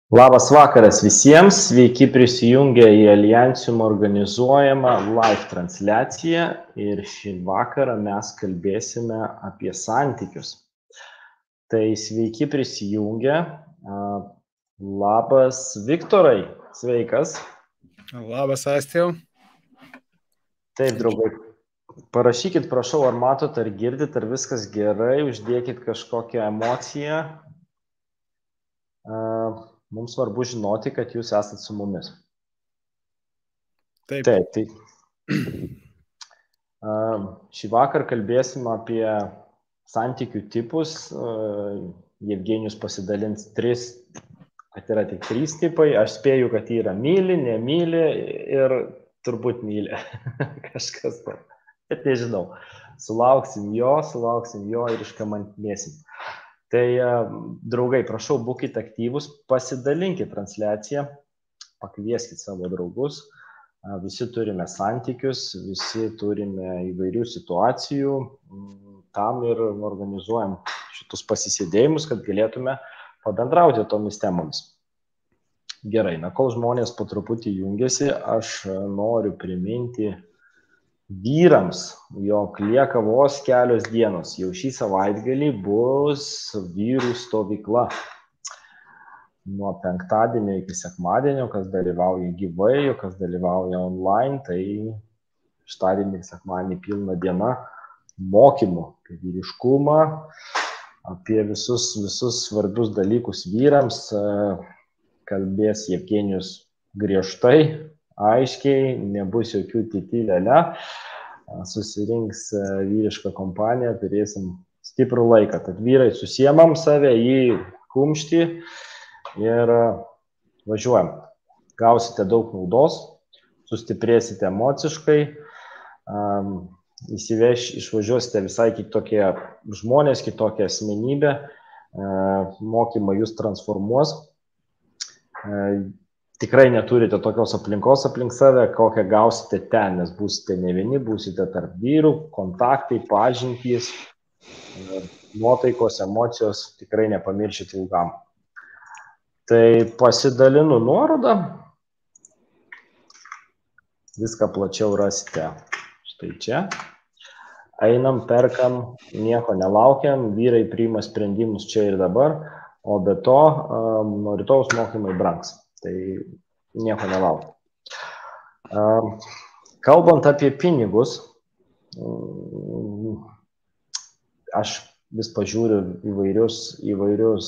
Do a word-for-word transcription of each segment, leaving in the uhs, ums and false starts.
Labas vakaras visiems, sveiki prisijungę į Alliantium organizuojamą live transliaciją ir šį vakarą mes kalbėsime apie santykius. Tai sveiki prisijungę. Labas Viktorai, sveikas. Labas Astijau. Taip, draugai, parašykit, prašau, ar matot, ar girdit, ar viskas gerai, uždėkit kažkokią emociją. Mums svarbu žinoti, kad jūs esat su mumis. Taip. Taip, tai. Šį vakar kalbėsim apie santykių tipus. Jevgenijus pasidalins tris, kad yra tik trys tipai. Aš spėju, kad yra myli, nemyli ir turbūt myli. Kažkas to. Bet nežinau. Sulauksim jo, sulauksim jo ir iškamantinėsim. Tai, draugai, prašau, būkite aktyvus, pasidalinkite transliaciją, pakvieskite savo draugus. Visi turime santykius, visi turime įvairių situacijų. Tam ir organizuojam šitus pasisėdėjimus, kad galėtume pabendrauti tomis temomis. Gerai, na, kol žmonės po truputį jungiasi, aš noriu priminti vyrams, jog lieka vos kelios dienos. Jau šį savaitgalį bus vyrų stovykla. Nuo penktadienio iki sekmadienio, kas dalyvauja gyvai, kas dalyvauja online, tai šeštadienį ir sekmadienį pilna diena mokymų apie vyriškumą, apie visus, visus svarbius dalykus vyrams. Kalbės Jevgenijus griežtai, aiškiai, nebus jokių titilėle, susirinks vyrišką kompaniją, turėsim stiprų laiką. Tad vyrai, susiemam save į kumštį ir važiuojam. Gausite daug naudos, sustiprėsite emociškai, įsiveš, išvažiuosite visai kitokie žmonės, kitokią asmenybę, mokymai jūs transformuos. Tikrai neturite tokios aplinkos aplink save, kokią gausite ten, nes būsite ne vieni, būsite tarp vyrų, kontaktai, pažintys, nuotaikos, emocijos, tikrai nepamiršite ilgam. Tai pasidalinu nuorodą, viską plačiau rasite štai čia. Einam, perkam, nieko nelaukiam, vyrai priima sprendimus čia ir dabar, o be to nuo rytojaus mokymai brangs. Tai nieko nelaukiu. Kalbant apie pinigus, aš vis pažiūriu įvairius, įvairius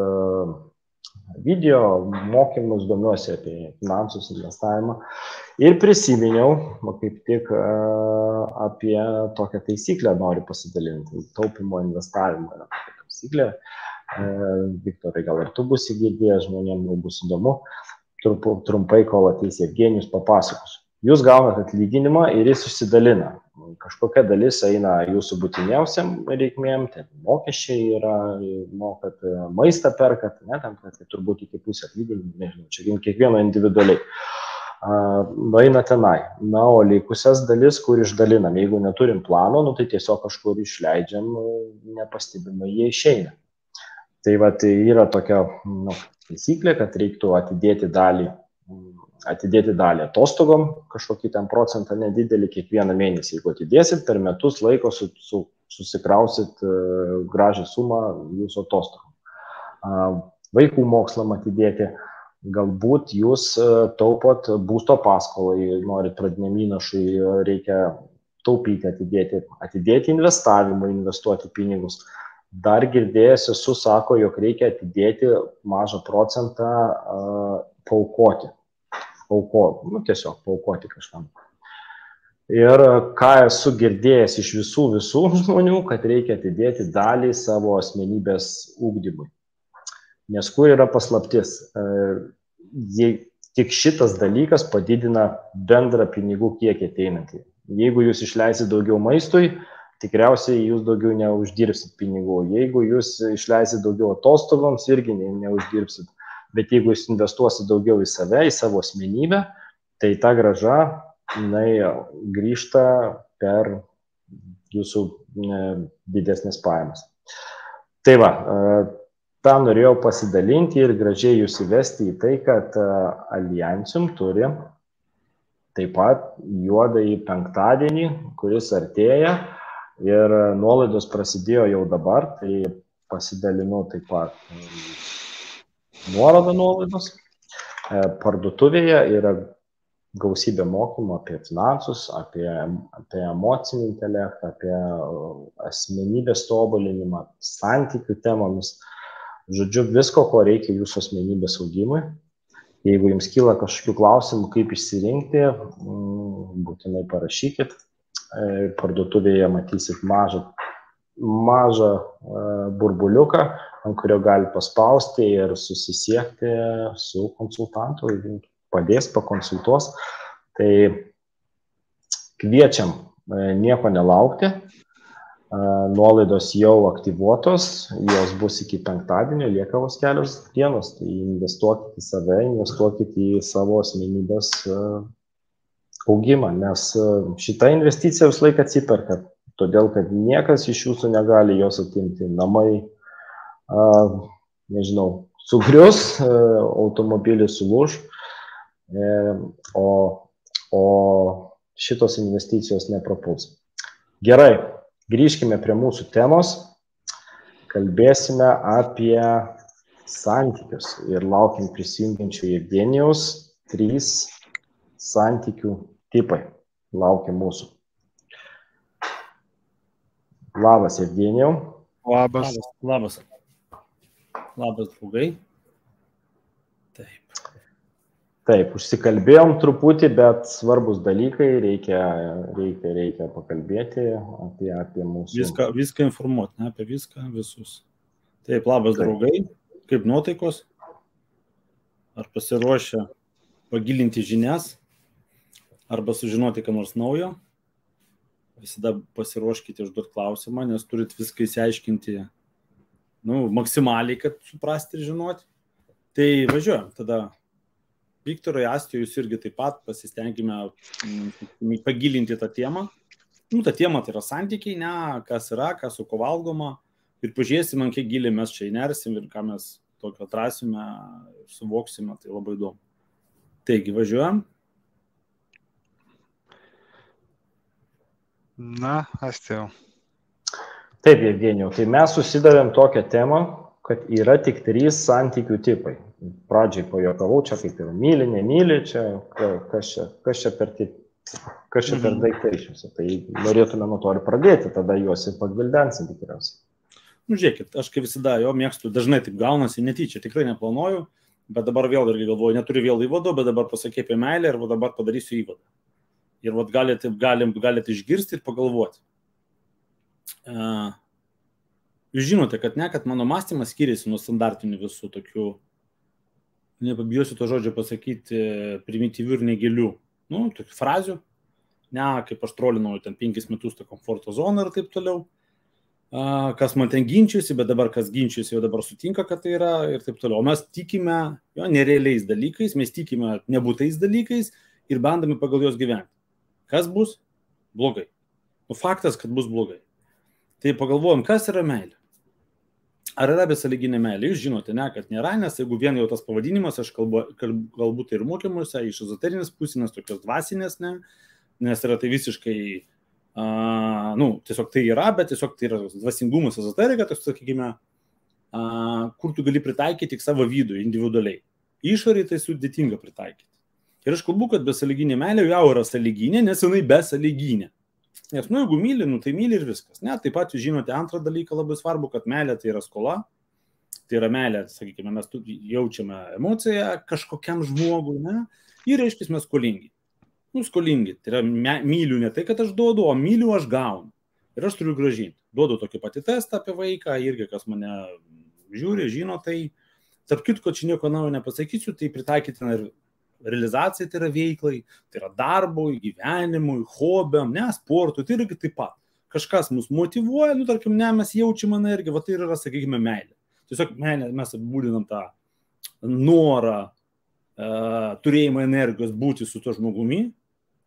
video mokymus, domiuosi apie finansus, investavimą ir prisiminiau, kaip tik apie tokią taisyklę noriu pasidalinti. Taupimo investavimo yra tokia taisyklė. Viktorai, gal ir tu būsi girdėjęs, žmonėms jau bus įdomu. Trumpai, kol ateis Jevgenijus, papasakosiu. Jūs gaunate atlyginimą ir jis išsidalina. Kažkokia dalis eina jūsų būtiniausiam reikmėm, tai mokesčiai yra, mokat maistą perkat, ne, tam, tai turbūt iki pusę atlyginimų, nežinau, čia kiekvieno individualiai. Eina tenai. Na, o likusias dalis, kur išdalinam, jeigu neturim plano, nu, tai tiesiog kažkur išleidžiam, nepastebimai jie išeina. Tai va, tai yra tokia nu, taisyklė, kad reiktų atidėti dalį, atidėti dalį atostogom, kažkokį ten procentą nedidelį kiekvieną mėnesį. Jeigu atidėsit, per metus laiko su, su, susikrausit uh, gražią sumą jūsų atostogom. Vaikų mokslam atidėti, galbūt jūs uh, taupot būsto paskolai, norit pradiniam įnašui, reikia taupyti, atidėti, atidėti investavimą, investuoti pinigus. Dar girdėjęs esu, sako, jog reikia atidėti mažą procentą uh, paukoti. Paukoti, nu tiesiog paukoti kažkam. Ir ką esu girdėjęs iš visų visų žmonių, kad reikia atidėti dalį savo asmenybės ugdymui. Nes kur yra paslaptis? Uh, jei, tik šitas dalykas padidina bendrą pinigų kiekį ateinantį. Jeigu jūs išleisit daugiau maistui, tikriausiai jūs daugiau neuždirbsit pinigų. Jeigu jūs išleisit daugiau atostogoms, irgi ne, neuždirbsit. Bet jeigu jūs investuosit daugiau į save, į savo asmenybę, tai ta grąža, jinai grįžta per jūsų ne, didesnės pajamas. Tai va, tą norėjau pasidalinti ir gražiai jūs įvesti į tai, kad Alliantium turi taip pat juodąjį penktadienį, kuris artėja ir nuolaidos prasidėjo jau dabar, tai pasidalinu taip pat nuorodą nuolaidos. Parduotuvėje yra gausybė mokymų apie finansus, apie, apie emocinį intelektą, apie asmenybės tobulinimą, santykių temomis. Žodžiu, visko, ko reikia jūsų asmenybės augimui. Jeigu jums kyla kažkokių klausimų, kaip išsirinkti, būtinai parašykit. Parduotuvėje matysit mažą, mažą burbuliuką, ant kurio gali paspausti ir susisiekti su konsultantu, padės, pakonsultuos. Tai kviečiam nieko nelaukti. Nuolaidos jau aktyvuotos, jos bus iki penktadienio, lieka vos kelios dienos. Tai investuokit į save, investuokit į savo asmenybės augimą, nes šita investicija vis laik atsiperka, todėl kad niekas iš jūsų negali jos atimti. Namai, nežinau, sugrius, automobilis sulūž, o, o šitos investicijos neprapuls. Gerai. Grįžkime prie mūsų temos, kalbėsime apie santykius ir laukiam prisijungiančių Evgenijaus. Trys santykių tipai laukia mūsų. Labas, Evgenijau. Labas. Labas. Labas, draugai. Taip. Taip, užsikalbėjom truputį, bet svarbus dalykai, reikia, reikia, reikia pakalbėti apie, apie mūsų... Viską, viską informuoti, ne, apie viską, visus. Taip, labas, Taip. draugai, kaip nuotaikos? Ar pasiruošę pagilinti žinias, arba sužinoti ką nors naujo? Visada pasiruoškite užduoti klausimą, nes turit viską įsiaiškinti, nu, maksimaliai, kad suprasti ir žinoti. Tai važiuojam, tada... Viktorai, Astijai, jūs irgi taip pat pasistengime pagilinti tą temą. Nu, ta tema tai yra santykiai, ne, kas yra, kas su ko valgoma. Ir pažiūrėsime, kiek giliai mes čia įnersim ir ką mes tokio atrasime, suvoksime, tai labai įdomu. Taigi, važiuojam. Na, Astijau. Taip, Evgenijau, tai mes susidavėm tokią temą, kad yra tik trys santykių tipai. Pradžiai pajuokavau, čia kaip ir myli, nemyli, čia kas čia, kas čia per, kas čia per daiktai šiuose. Tai norėtume nuo to ir pradėti, tada juos ir pagvildensim tikriausiai. Nu, žiūrėkit, aš kaip visada jo mėgstu, dažnai taip gaunasi, netyčia, tikrai neplanuoju, bet dabar vėl irgi galvoju, neturiu vėl įvado, bet dabar pasakė apie meilę ir dabar padarysiu įvadą. Ir vat galite, galim, galite išgirsti ir pagalvoti. Uh, jūs žinote, kad ne, kad mano mąstymas skiriasi nuo standartinių visų tokių, nepabijosiu to žodžio pasakyti, primityvių ir negilių, nu, tokių frazių, ne, kaip aš trolinau ten penkis metus tą komforto zoną ir taip toliau, uh, kas man ten ginčiusi, bet dabar kas ginčiusi, jau dabar sutinka, kad tai yra ir taip toliau. O mes tikime jo, nerealiais dalykais, mes tikime nebūtais dalykais ir bandome pagal juos gyventi. Kas bus? Blogai. Nu, faktas, kad bus blogai. Tai pagalvojom, kas yra meilė. Ar yra besąlyginė meilė? Jūs žinote, ne, kad nėra, nes jeigu vien jau tas pavadinimas, aš kalbu, galbūt ir mokymuose, iš ezoterinės pusės, tokios dvasinės, ne, nes yra tai visiškai, uh, nu, tiesiog tai yra, bet tiesiog tai yra dvasingumas ezoterika, tai sakykime, uh, kur tu gali pritaikyti tik savo vidų individualiai. Išorį tai sudėtinga pritaikyti. Ir aš kalbu, kad besąlyginė meilė jau yra sąlyginė, nes jinai besąlyginė. Nes, nu, jeigu myli, nu, tai myli ir viskas. Ne, taip pat jūs žinote antrą dalyką labai svarbu, kad meilė tai yra skola. Tai yra meilė, sakykime, mes jaučiame emociją kažkokiam žmogui, ne, ir reiškia mes skolingi. Nu, skolingi. Tai yra myliu ne tai, kad aš duodu, o myliu aš gaunu. Ir aš turiu grąžinti. Duodu tokį patį testą apie vaiką, irgi kas mane žiūri, žino, tai tarp kitko, čia nieko naujo nepasakysiu, tai pritaikytina ir realizacija, tai yra veiklai, tai yra darbui, gyvenimui, hobiam, ne, sportui, tai irgi taip pat. Kažkas mus motyvuoja, nu, tarkim, ne, mes jaučiam energiją, va tai yra, sakykime, meilė. Tiesiog meilė, mes apibūdinam tą norą, uh, turėjimą energijos būti su to žmogumi,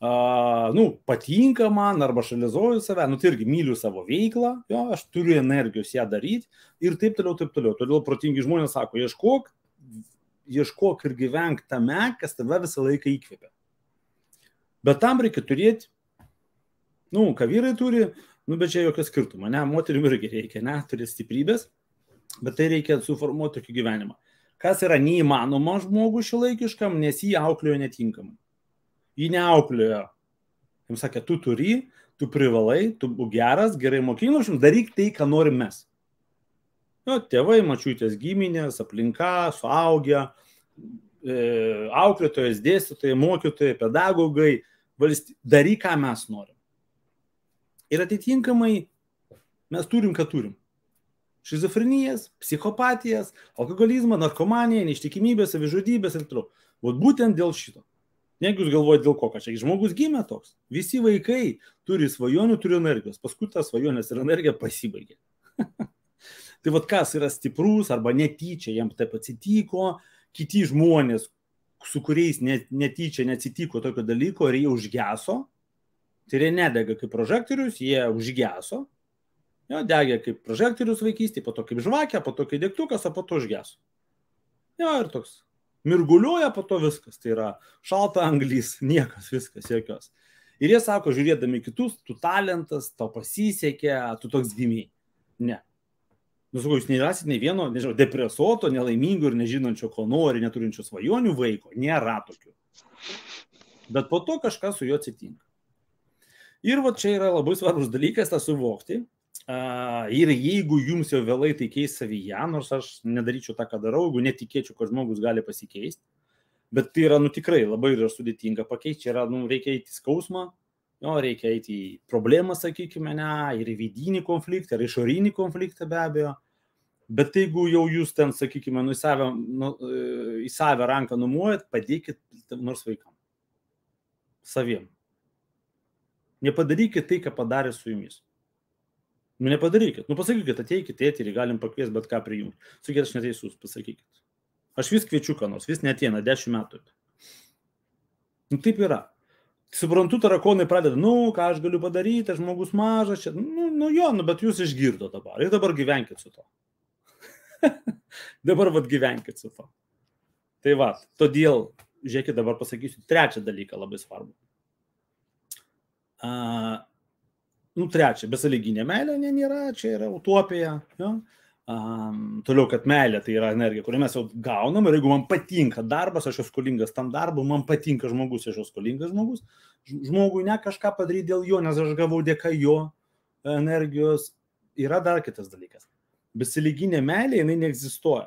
Uh, nu, patinka man, arba šalizuoju save, nu, tai irgi myliu savo veiklą, jo, aš turiu energijos ją daryti ir taip toliau, taip toliau. Todėl protingi žmonės sako, ieškok, ieškok ir gyvenk tame, kas tave visą laiką įkvėpia. Bet tam reikia turėti, nu, ką vyrai turi, nu, bet čia jokio skirtumo, ne, moterim irgi reikia, ne, turi stiprybės, bet tai reikia suformuoti tokį gyvenimą. Kas yra neįmanoma žmogų šilaikiškam, nes jį auklėjo netinkamai. Jį neauklėjo. Jums sakė, tu turi, tu privalai, tu geras, gerai mokynošim, daryk tai, ką norim mes. Jo, tėvai, mačiutės giminės, aplinka, suaugę, e, auklėtojas, dėstytojai, mokytojai, pedagogai, valsty... daryk, ką mes norim. Ir atitinkamai mes turim, ką turim. Šizofrenijas, psichopatijas, alkoholizmą, narkomaniją, neištikimybės, savižudybės ir toliau. Vat būtent dėl šito. Jeigu jūs galvojate dėl ko, kad čia žmogus gimė toks, visi vaikai turi svajonių, turi energijos, paskui tas svajonės ir energija pasibaigė. Tai vat kas yra stiprus arba netyčia, jam taip atsitiko, kiti žmonės, su kuriais net, netyčia neatsitiko tokio dalyko ir jie užgeso, tai jie nedega kaip prožektorius, jie užgeso, jo, degė kaip prožektorius vaikystėje, po to kaip žvakė, po to kaip degtukas, o po to užgeso. Jo, ir toks. Mirguliuoja po to viskas, tai yra šalta anglis, niekas, viskas, jokios. Ir jie sako, žiūrėdami kitus, tu talentas, tau pasisekė, tu toks gimiai. Ne. Nusakau, jūs nerasit nei vieno, nežinau, depresuoto, nelaimingo ir nežinančio, ko nori, neturinčio svajonių vaiko. Nėra tokių. Bet po to kažkas su juo atsitinka. Ir va čia yra labai svarbus dalykas tą suvokti. Uh, ir jeigu jums jau vėlai tai keis savyje, nors aš nedaryčiau tą, ką darau, jeigu netikėčiau, kad žmogus gali pasikeisti, bet tai yra, nu, tikrai labai yra sudėtinga pakeisti, yra, nu, reikia eiti į skausmą, jo, reikia eiti į problemą, sakykime, ne, ir į vidinį konfliktą, ir išorinį konfliktą be abejo, bet jeigu jau jūs ten, sakykime, nu, į, save, nu, į save ranką numuojat, padėkit nors vaikam, saviem. Nepadarykit tai, ką padarė su jumis. Nu, nepadarykit. Nu, pasakykit, ateikit, eterį, galim pakviesti bet ką prijungti. Sakykit, aš neteisus, pasakykit. Aš vis kviečiu, ką nors, vis neteina, dešimt metų. Nu, taip yra. Suprantu, tarakonai pradeda, nu, ką aš galiu padaryti, žmogus mažas, čia, nu, nu, jo, nu, bet jūs išgirdo dabar. Ir dabar gyvenkit su to. Dabar vat gyvenkit su to. Tai va, todėl, žiūrėkit, dabar pasakysiu trečią dalyką labai svarbu. Uh, Nu, trečia, besąlyginė meilė ne, nėra, čia yra utopija. Jo? Um, toliau, kad meilė tai yra energija, kurią mes jau gaunam ir jeigu man patinka darbas, aš esu skolingas tam darbui, man patinka žmogus, aš esu skolingas žmogus, žmogui ne kažką padaryti dėl jo, nes aš gavau dėka jo energijos. Yra dar kitas dalykas. Besąlyginė meilė, jinai neegzistuoja.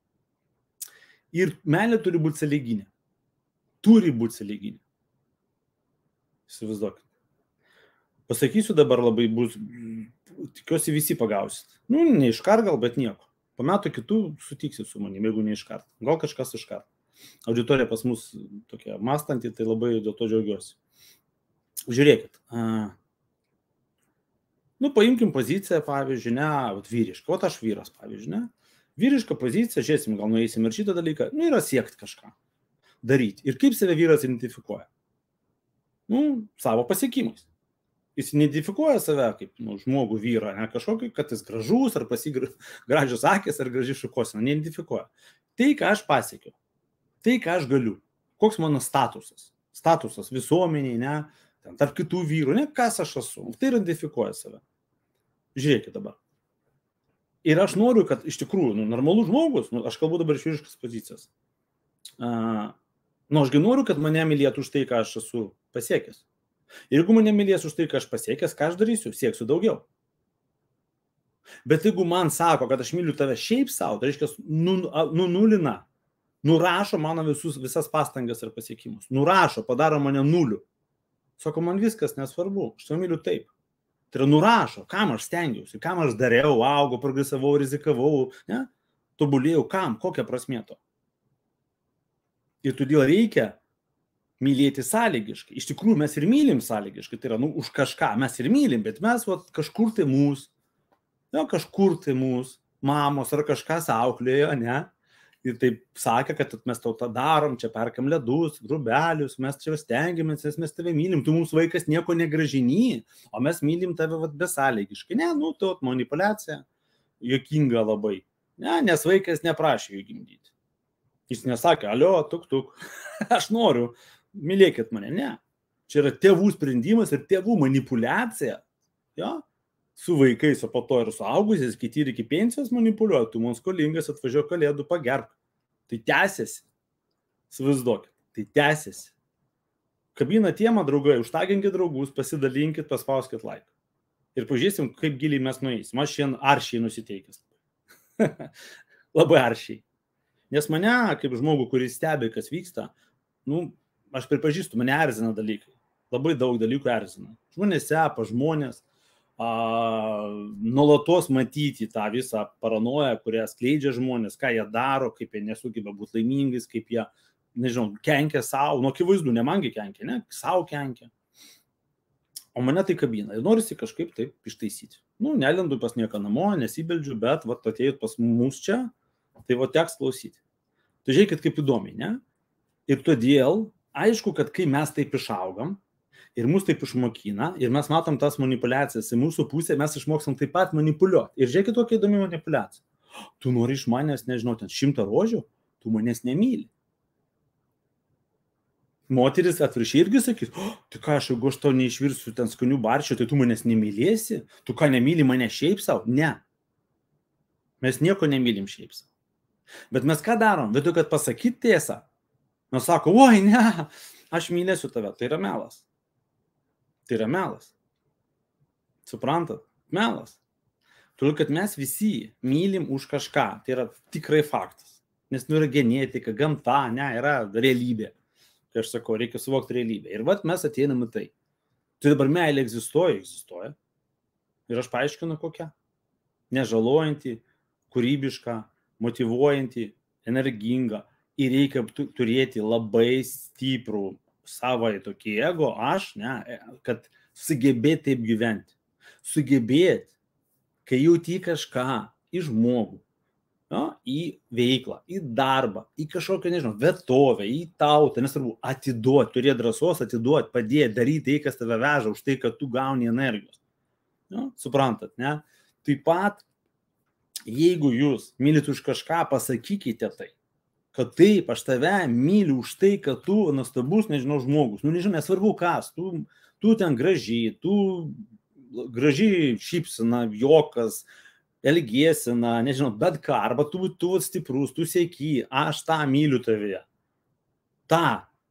Ir meilė turi būti sąlyginė. Turi būti sąlyginė. Įsivaizduokit. Pasakysiu dabar labai bus, tikiuosi visi pagausit. Nu, ne iškart gal, bet nieko. Po metų kitų sutiksit su manim, jeigu ne iškart. Gal kažkas iškart. Auditorija pas mus tokia mąstanti, tai labai dėl to džiaugiuosi. Žiūrėkit. Uh, nu, paimkim poziciją, pavyzdžiui, ne, vyrišką. O aš vyras, pavyzdžiui, ne. Vyriška pozicija, žiūrėsim, gal nueisim ir šitą dalyką. Nu, yra siekti kažką. Daryti. Ir kaip save vyras identifikuoja? Nu, savo pasiekimais. Jis identifikuoja save kaip, nu, žmogų vyrą, ne kažkokį, kad jis gražus, ar pasigražius akis, ar graži šukosina, neidentifikuoja. Tai, ką aš pasiekiu, tai, ką aš galiu, koks mano statusas, statusas visuomeniai, ne, ten, tarp kitų vyrų, ne, kas aš esu, tai identifikuoja save. Žiūrėkit dabar. Ir aš noriu, kad iš tikrųjų, nu, normalus žmogus, nu, aš kalbu dabar iš vyriškas pozicijas, uh, nu, ašgi noriu, kad mane mylėtų už tai, ką aš esu pasiekęs. Ir jeigu mane mylės už tai, ką aš pasiekęs, ką aš darysiu, sieksiu daugiau. Bet jeigu man sako, kad aš myliu tave šiaip savo, tai reiškia, nu, nu, nulina, nurašo mano visus, visas pastangas ir pasiekimus. Nurašo, padaro mane nuliu. Sako, man viskas nesvarbu, aš tave myliu taip. Tai yra nurašo, kam aš stengiausi, kam aš dariau, augau, progresavau, rizikavau, ne? Tobulėjau, kam, kokia prasmė to. Ir todėl reikia mylėti sąlygiškai. Iš tikrųjų, mes ir mylim sąlygiškai, tai yra, nu, už kažką mes ir mylim, bet mes, va, kažkur tai mūs, jo, kažkur tai mūs, mamos ar kažkas auklėjo, ne, Ir taip sakė, kad mes tau tą darom, čia perkam ledus, grubelius, mes čia stengiamės, nes mes tave mylim, tu mūsų vaikas nieko negražini, o mes mylim tave vat, besąlygiškai. Ne, nu, tu manipulacija, juokinga labai. Ne, nes vaikas neprašė jų gimdyti. Jis nesakė, alio, tuk, tuk, aš noriu, mylėkit mane. Ne, čia yra tėvų sprendimas ir tėvų manipulacija. Jo? Su vaikais, o po to ir suaugusiais, kiti ir iki pensijos manipuliuoja, tu mums skolingas, atvažiuoja kalėdų, pagerk. Tai tęsiasi. Svaizduokit, tai tęsiasi. Kabina tiemą, draugai, užtaginkit draugus, pasidalinkit, paspauskit laiką. Ir pažiūrėsim, kaip giliai mes nueisim. Aš šiandien aršiai nusiteikęs. Labai aršiai. Nes mane, kaip žmogų, kuris stebi, kas vyksta, nu, aš pripažįstu, mane erzina dalykai. Labai daug dalykų erzina. Žmonės sepa, žmonės. Uh, nuolatos matyti tą visą paranoją, kurią skleidžia žmonės, ką jie daro, kaip jie nesugeba būti laimingais, kaip jie, nežinau, kenkia savo, nu, akivaizdu, ne mangi kenkia, ne, savo kenkia. O mane tai kabina ir norisi kažkaip taip ištaisyti. Nu, nelendu pas nieką namo, nesibeldžiu, bet vat atėjot pas mus čia, tai vat teks klausyti. Tai žiūrėkit, kaip įdomiai, ne? Ir todėl, aišku, kad kai mes taip išaugam, ir mus taip išmokina, ir mes matom tas manipulacijas į mūsų pusę, mes išmokstam taip pat manipuliuoti. Ir žiūrėkit, tokia įdomi manipulacija. Tu nori iš manęs, nežinau, ten šimtą rožių, tu manęs nemyli. Moteris atviršiai irgi sakys, oh, tai ką, aš jeigu aš tau neišvirsiu ten skanių barščių, tai tu manęs nemylėsi? Tu ką, nemyli mane šiaip savo? Ne. Mes nieko nemylim šiaip savo. Bet mes ką darom? Vietoj, kad pasakyt tiesą, mes sako, oi, ne, aš mylėsiu tave. Tai yra melas. Tai yra melas. Suprantat? Melas. Todėl, kad mes visi mylim už kažką. Tai yra tikrai faktas. Nes nu yra genetika, gamta, ne, yra realybė. Kai aš sakau, reikia suvokti realybę. Ir vat mes ateinam į tai. Tai dabar meilė egzistuoja, egzistuoja. Ir aš paaiškinu kokią. Nežalojanti, kūrybiška, motyvuojanti, energinga. Ir reikia turėti labai stiprų savai tokį ego, aš, ne, kad sugebėti taip gyventi. Sugebėti, kai jauti kažką į žmogų, no, į veiklą, į darbą, į kažkokią, nežinau, vietovę, į tautą, nesvarbu, atiduoti, turėti drąsos, atiduoti, padėti, daryti tai, kas tave veža, už tai, kad tu gauni energijos. No, suprantat, ne? Taip pat, jeigu jūs mylit už kažką, pasakykite tai. Kad taip, aš tave myliu už tai, kad tu nuostabus, nežinau, žmogus. Nu, nežinau, nesvarbu kas, tu, tu ten gražiai, tu gražiai šypsina, jokas, elgiesina, nežinau, bet ką, arba tu, tu stiprus, tu sieki, aš tą myliu tavėje. Ta.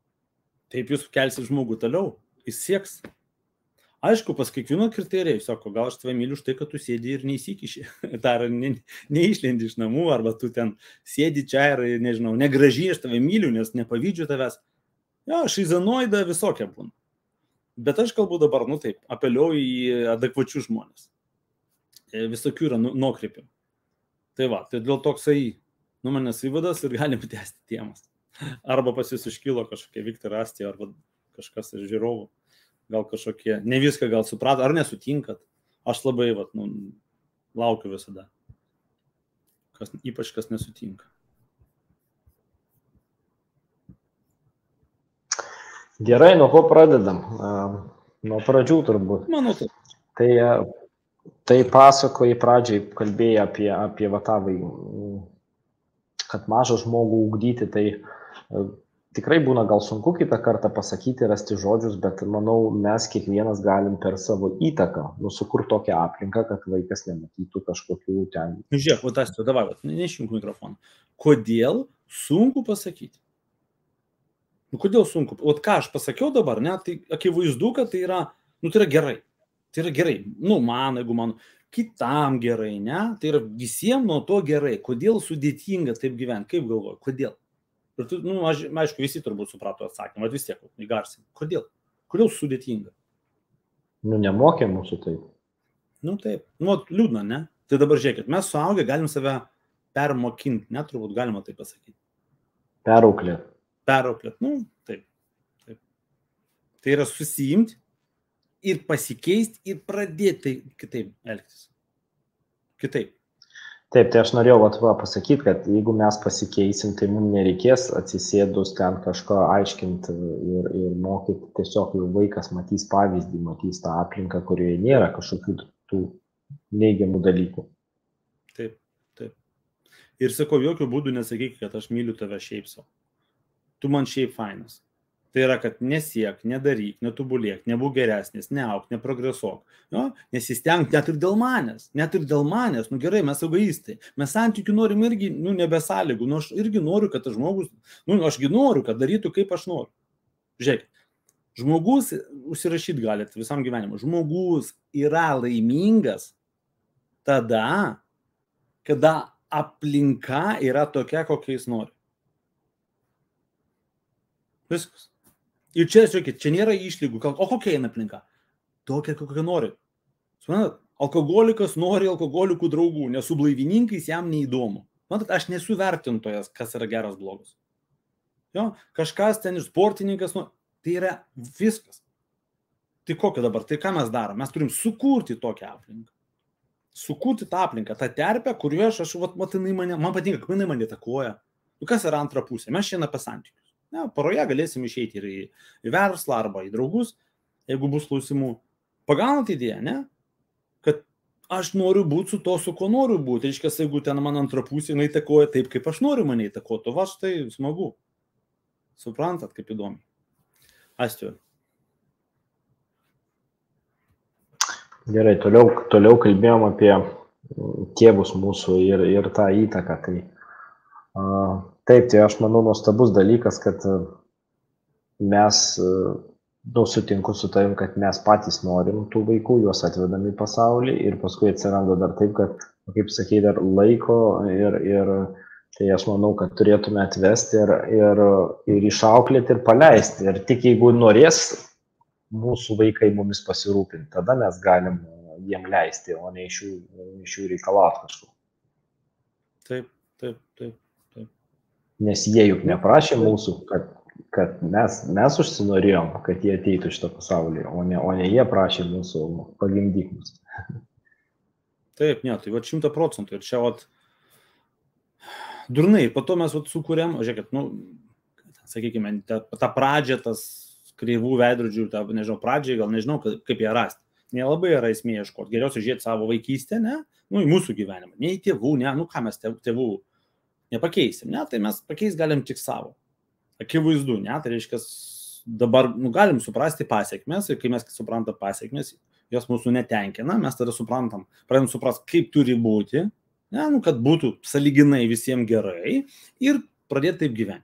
Taip jūs kelsit žmogų toliau, jis sieks. Aišku, pas kiekvieno kriterijų, sako, gal aš tave myliu už tai, kad tu sėdi ir neįsikiši, dar ne, neišlendi iš namų, arba tu ten sėdi čia ir, nežinau, negražiai aš tave myliu, nes nepavydžiu tavęs. Jo, šizanoida visokia būna. Bet aš kalbu dabar, nu taip, apeliuoju į adekvačius žmonės. Visokių yra nukreipių. Tai va, tai dėl toksai, nu, manęs įvadas ir galim tęsti tiemas. Arba pas jūs iškilo kažkokie Viktor Asti, arba kažkas iš žiūrovų. Gal kažkokie, ne viską gal suprato, ar nesutinkat. Aš labai, vat, nu, laukiu visada. Kas, ypač kas nesutinka. Gerai, nuo ko pradedam? Nuo pradžių turbūt. Manau, taip. Tai, tai pasakoji pradžiai, kalbėjai apie, apie vatavai, kad mažą žmogų ugdyti, tai tikrai būna gal sunku kitą kartą pasakyti, rasti žodžius, bet manau, mes kiekvienas galim per savo įtaką nusukurti tokią aplinką, kad vaikas nematytų kažkokių ten. Nu, žiūrėk, o tas, davai, neišjunk mikrofoną. Kodėl sunku pasakyti? Nu, kodėl sunku? O ką aš pasakiau dabar, ne, tai akivaizdu, kad tai yra, nu, tai yra gerai. Tai yra gerai. Nu, man, jeigu man, kitam gerai, ne, tai yra visiems nuo to gerai. Kodėl sudėtinga taip gyventi? Kaip galvoju? Kodėl? Ir tu, nu, aš, aišku, visi turbūt suprato atsakymą, bet vis tiek, įgarsim. Kodėl? Kodėl sudėtinga? Nu, nemokė mūsų taip. Nu, taip. Nu, liūdna, ne? Tai dabar žiūrėkit, mes suaugę galim save permokinti, ne, turbūt galima taip pasakyti. Perauklėt. Perauklėt, nu, taip. taip. Tai yra susiimti ir pasikeisti ir pradėti kitaip elgtis. Kitaip. Taip, tai aš norėjau vat, va, pasakyti, kad jeigu mes pasikeisim, tai mums nereikės atsisėdus ten kažko aiškinti ir, ir mokyti, tiesiog jau vaikas matys pavyzdį, matys tą aplinką, kurioje nėra kažkokių tų neigiamų dalykų. Taip, taip. Ir sakau, jokių būdų nesakyk, kad aš myliu tave šiaip savo. Tu man šiaip fainas. Tai yra, kad nesiek, nedaryk, netobulėk, nebūk geresnis, neauk, neprogresuok. Jo? Nesistenk net ir dėl manęs, net ir dėl manęs. Nu gerai, mes egoistai. Mes santykių norim irgi, nu, nebesąlygų. Nu, aš irgi noriu, kad tas žmogus, nu, ašgi noriu, kad darytų, kaip aš noriu. Žiūrėk, žmogus, užsirašyti galite visam gyvenimu, žmogus yra laimingas tada, kada aplinka yra tokia, kokia jis nori. Viskas. Ir čia, žiūrėkit, čia nėra išlygų, o kokia eina aplinka? Tokia, kokia nori. Suprantat, alkoholikas nori alkoholikų draugų, nes su blaivininkais jam neįdomu. Matot, aš nesu vertintojas, kas yra geras blogas. Jo, kažkas ten ir sportininkas, nu, tai yra viskas. Tai kokia dabar, tai ką mes darom? Mes turim sukurti tokią aplinką. Sukurti tą aplinką, tą terpę, kurioje aš, aš vat, mat, mane, man patinka, kaip jinai mane įtakoja. Nu, kas yra antra pusė? Mes šiandien apie santykius. Ne, poroje galėsim išeiti ir į, į verslą arba į draugus, jeigu bus klausimų. Pagaunat idėją, ne? Kad aš noriu būti su to, su ko noriu būti. Reiškia, jeigu ten man antra pusė, jinai įtakoja taip, kaip aš noriu mane įtakotų. Va, štai smagu. Suprantat, kaip įdomi. Ačiū. Gerai, toliau, toliau kalbėjom apie tėvus mūsų ir, ir tą įtaką. Tai, uh, taip, tai aš manau nuostabus dalykas, kad mes, nu, sutinku su tavim, kad mes patys norim tų vaikų, juos atvedam į pasaulį ir paskui atsiranda dar taip, kad, kaip sakei, dar laiko ir, ir tai aš manau, kad turėtume atvesti ir, ir, ir išauklėti ir paleisti. Ir tik jeigu norės mūsų vaikai mumis pasirūpinti, tada mes galim jiem leisti, o ne iš jų, iš jų reikalauti kažko. Taip, taip, taip, taip. Nes jie juk neprašė mūsų, kad, kad mes, mes užsinorėjom, kad jie ateitų šitą pasaulį, o ne, o ne jie prašė mūsų pagimdyk mus. Taip, ne, tai va šimta procentų. Ir čia vat durnai, po to mes vat sukūrėm, žiūrėkit, nu, sakykime, tą, tą pradžią, tas kreivų veidrodžių, tą, nežinau, pradžiai, gal nežinau, kaip ją rasti. Nelabai yra esmė ieškoti. Geriausia žiūrėti savo vaikystę, ne? Nu, į mūsų gyvenimą. Ne į tėvų, ne, nu ką mes tėvų nepakeisim, ne? Tai mes pakeis galim tik savo. Akivaizdu, ne? Tai reiškia, dabar, nu, galim suprasti pasiekmes ir kai mes suprantam pasiekmes, jos mūsų netenkina, mes tada suprantam, pradedam suprasti, kaip turi būti, ne? Nu, kad būtų sąlyginai visiems gerai ir pradėti taip gyventi.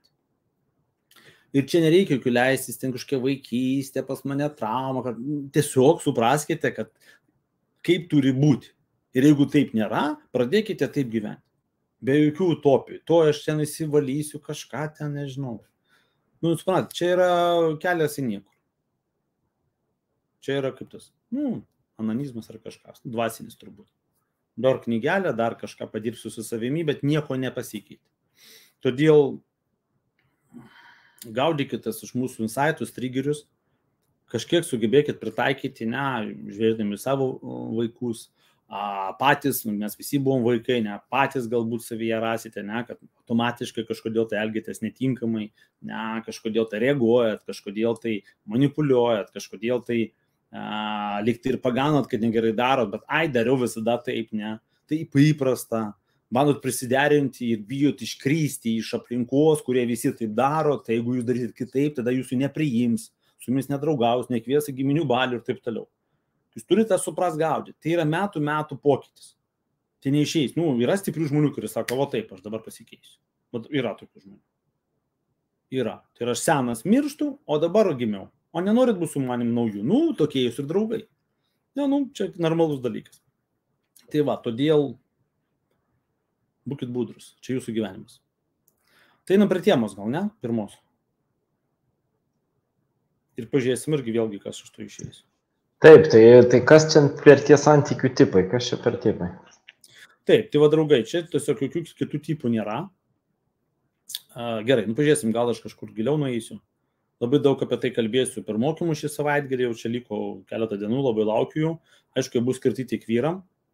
Ir čia nereikia jokių leistis, ten kažkokia vaikystė, pas mane trauma, kad tiesiog supraskite, kad kaip turi būti. Ir jeigu taip nėra, pradėkite taip gyventi. Be jokių utopijų. To aš ten įsivalysiu kažką ten, nežinau. Nu, suprantat, čia yra kelias į niekur. Čia yra kaip tas, nu, anonizmas ar kažkas, dvasinis turbūt. Dar knygelę, dar kažką padirbsiu su savimi, bet nieko nepasikeitė. Todėl gaudykitės iš mūsų insightus, triggerius, kažkiek sugebėkit pritaikyti, ne, žiūrėdami savo vaikus, a, patys, mes visi buvom vaikai, ne, patys galbūt savyje rasite, ne, kad automatiškai kažkodėl tai elgitės netinkamai, ne, kažkodėl tai reaguojat, kažkodėl tai manipuliuojat, kažkodėl tai a, likti ir paganot, kad negerai darot, bet ai, dariau visada taip, ne, taip įprasta. Bandot prisiderinti ir bijot iškrysti iš aplinkos, kurie visi taip daro, tai jeigu jūs darysit kitaip, tada jūsų nepriims, su jumis nedraugaus, nekvies į giminių balių ir taip toliau. Jūs turite supras gaudyti. Tai yra metų metų pokytis. Tai neišeis. Nu, yra stiprių žmonių, kurie sako, o taip, aš dabar pasikeisiu. Bet yra tokių žmonių. Yra. Tai yra aš senas mirštu, o dabar gimiau. O nenorit bus su manim naujų. Nu, tokie jūs ir draugai. Ne, nu, čia normalus dalykas. Tai va, todėl būkit budrus, čia jūsų gyvenimas. Tai einam prie temos gal, ne? Pirmos. Ir pažiūrėsim irgi vėlgi, kas iš to išeis. Taip, tai, tai kas čia per tie santykių tipai? Kas čia per tipai? Taip, tai va draugai, čia tiesiog jokių kitų tipų nėra. Gerai, nu pažiūrėsim, gal aš kažkur giliau nueisiu. Labai daug apie tai kalbėsiu per mokymus šį savaitgalį, jau čia liko keletą dienų, labai laukiu jų. Aišku, bus skirti tik vyram.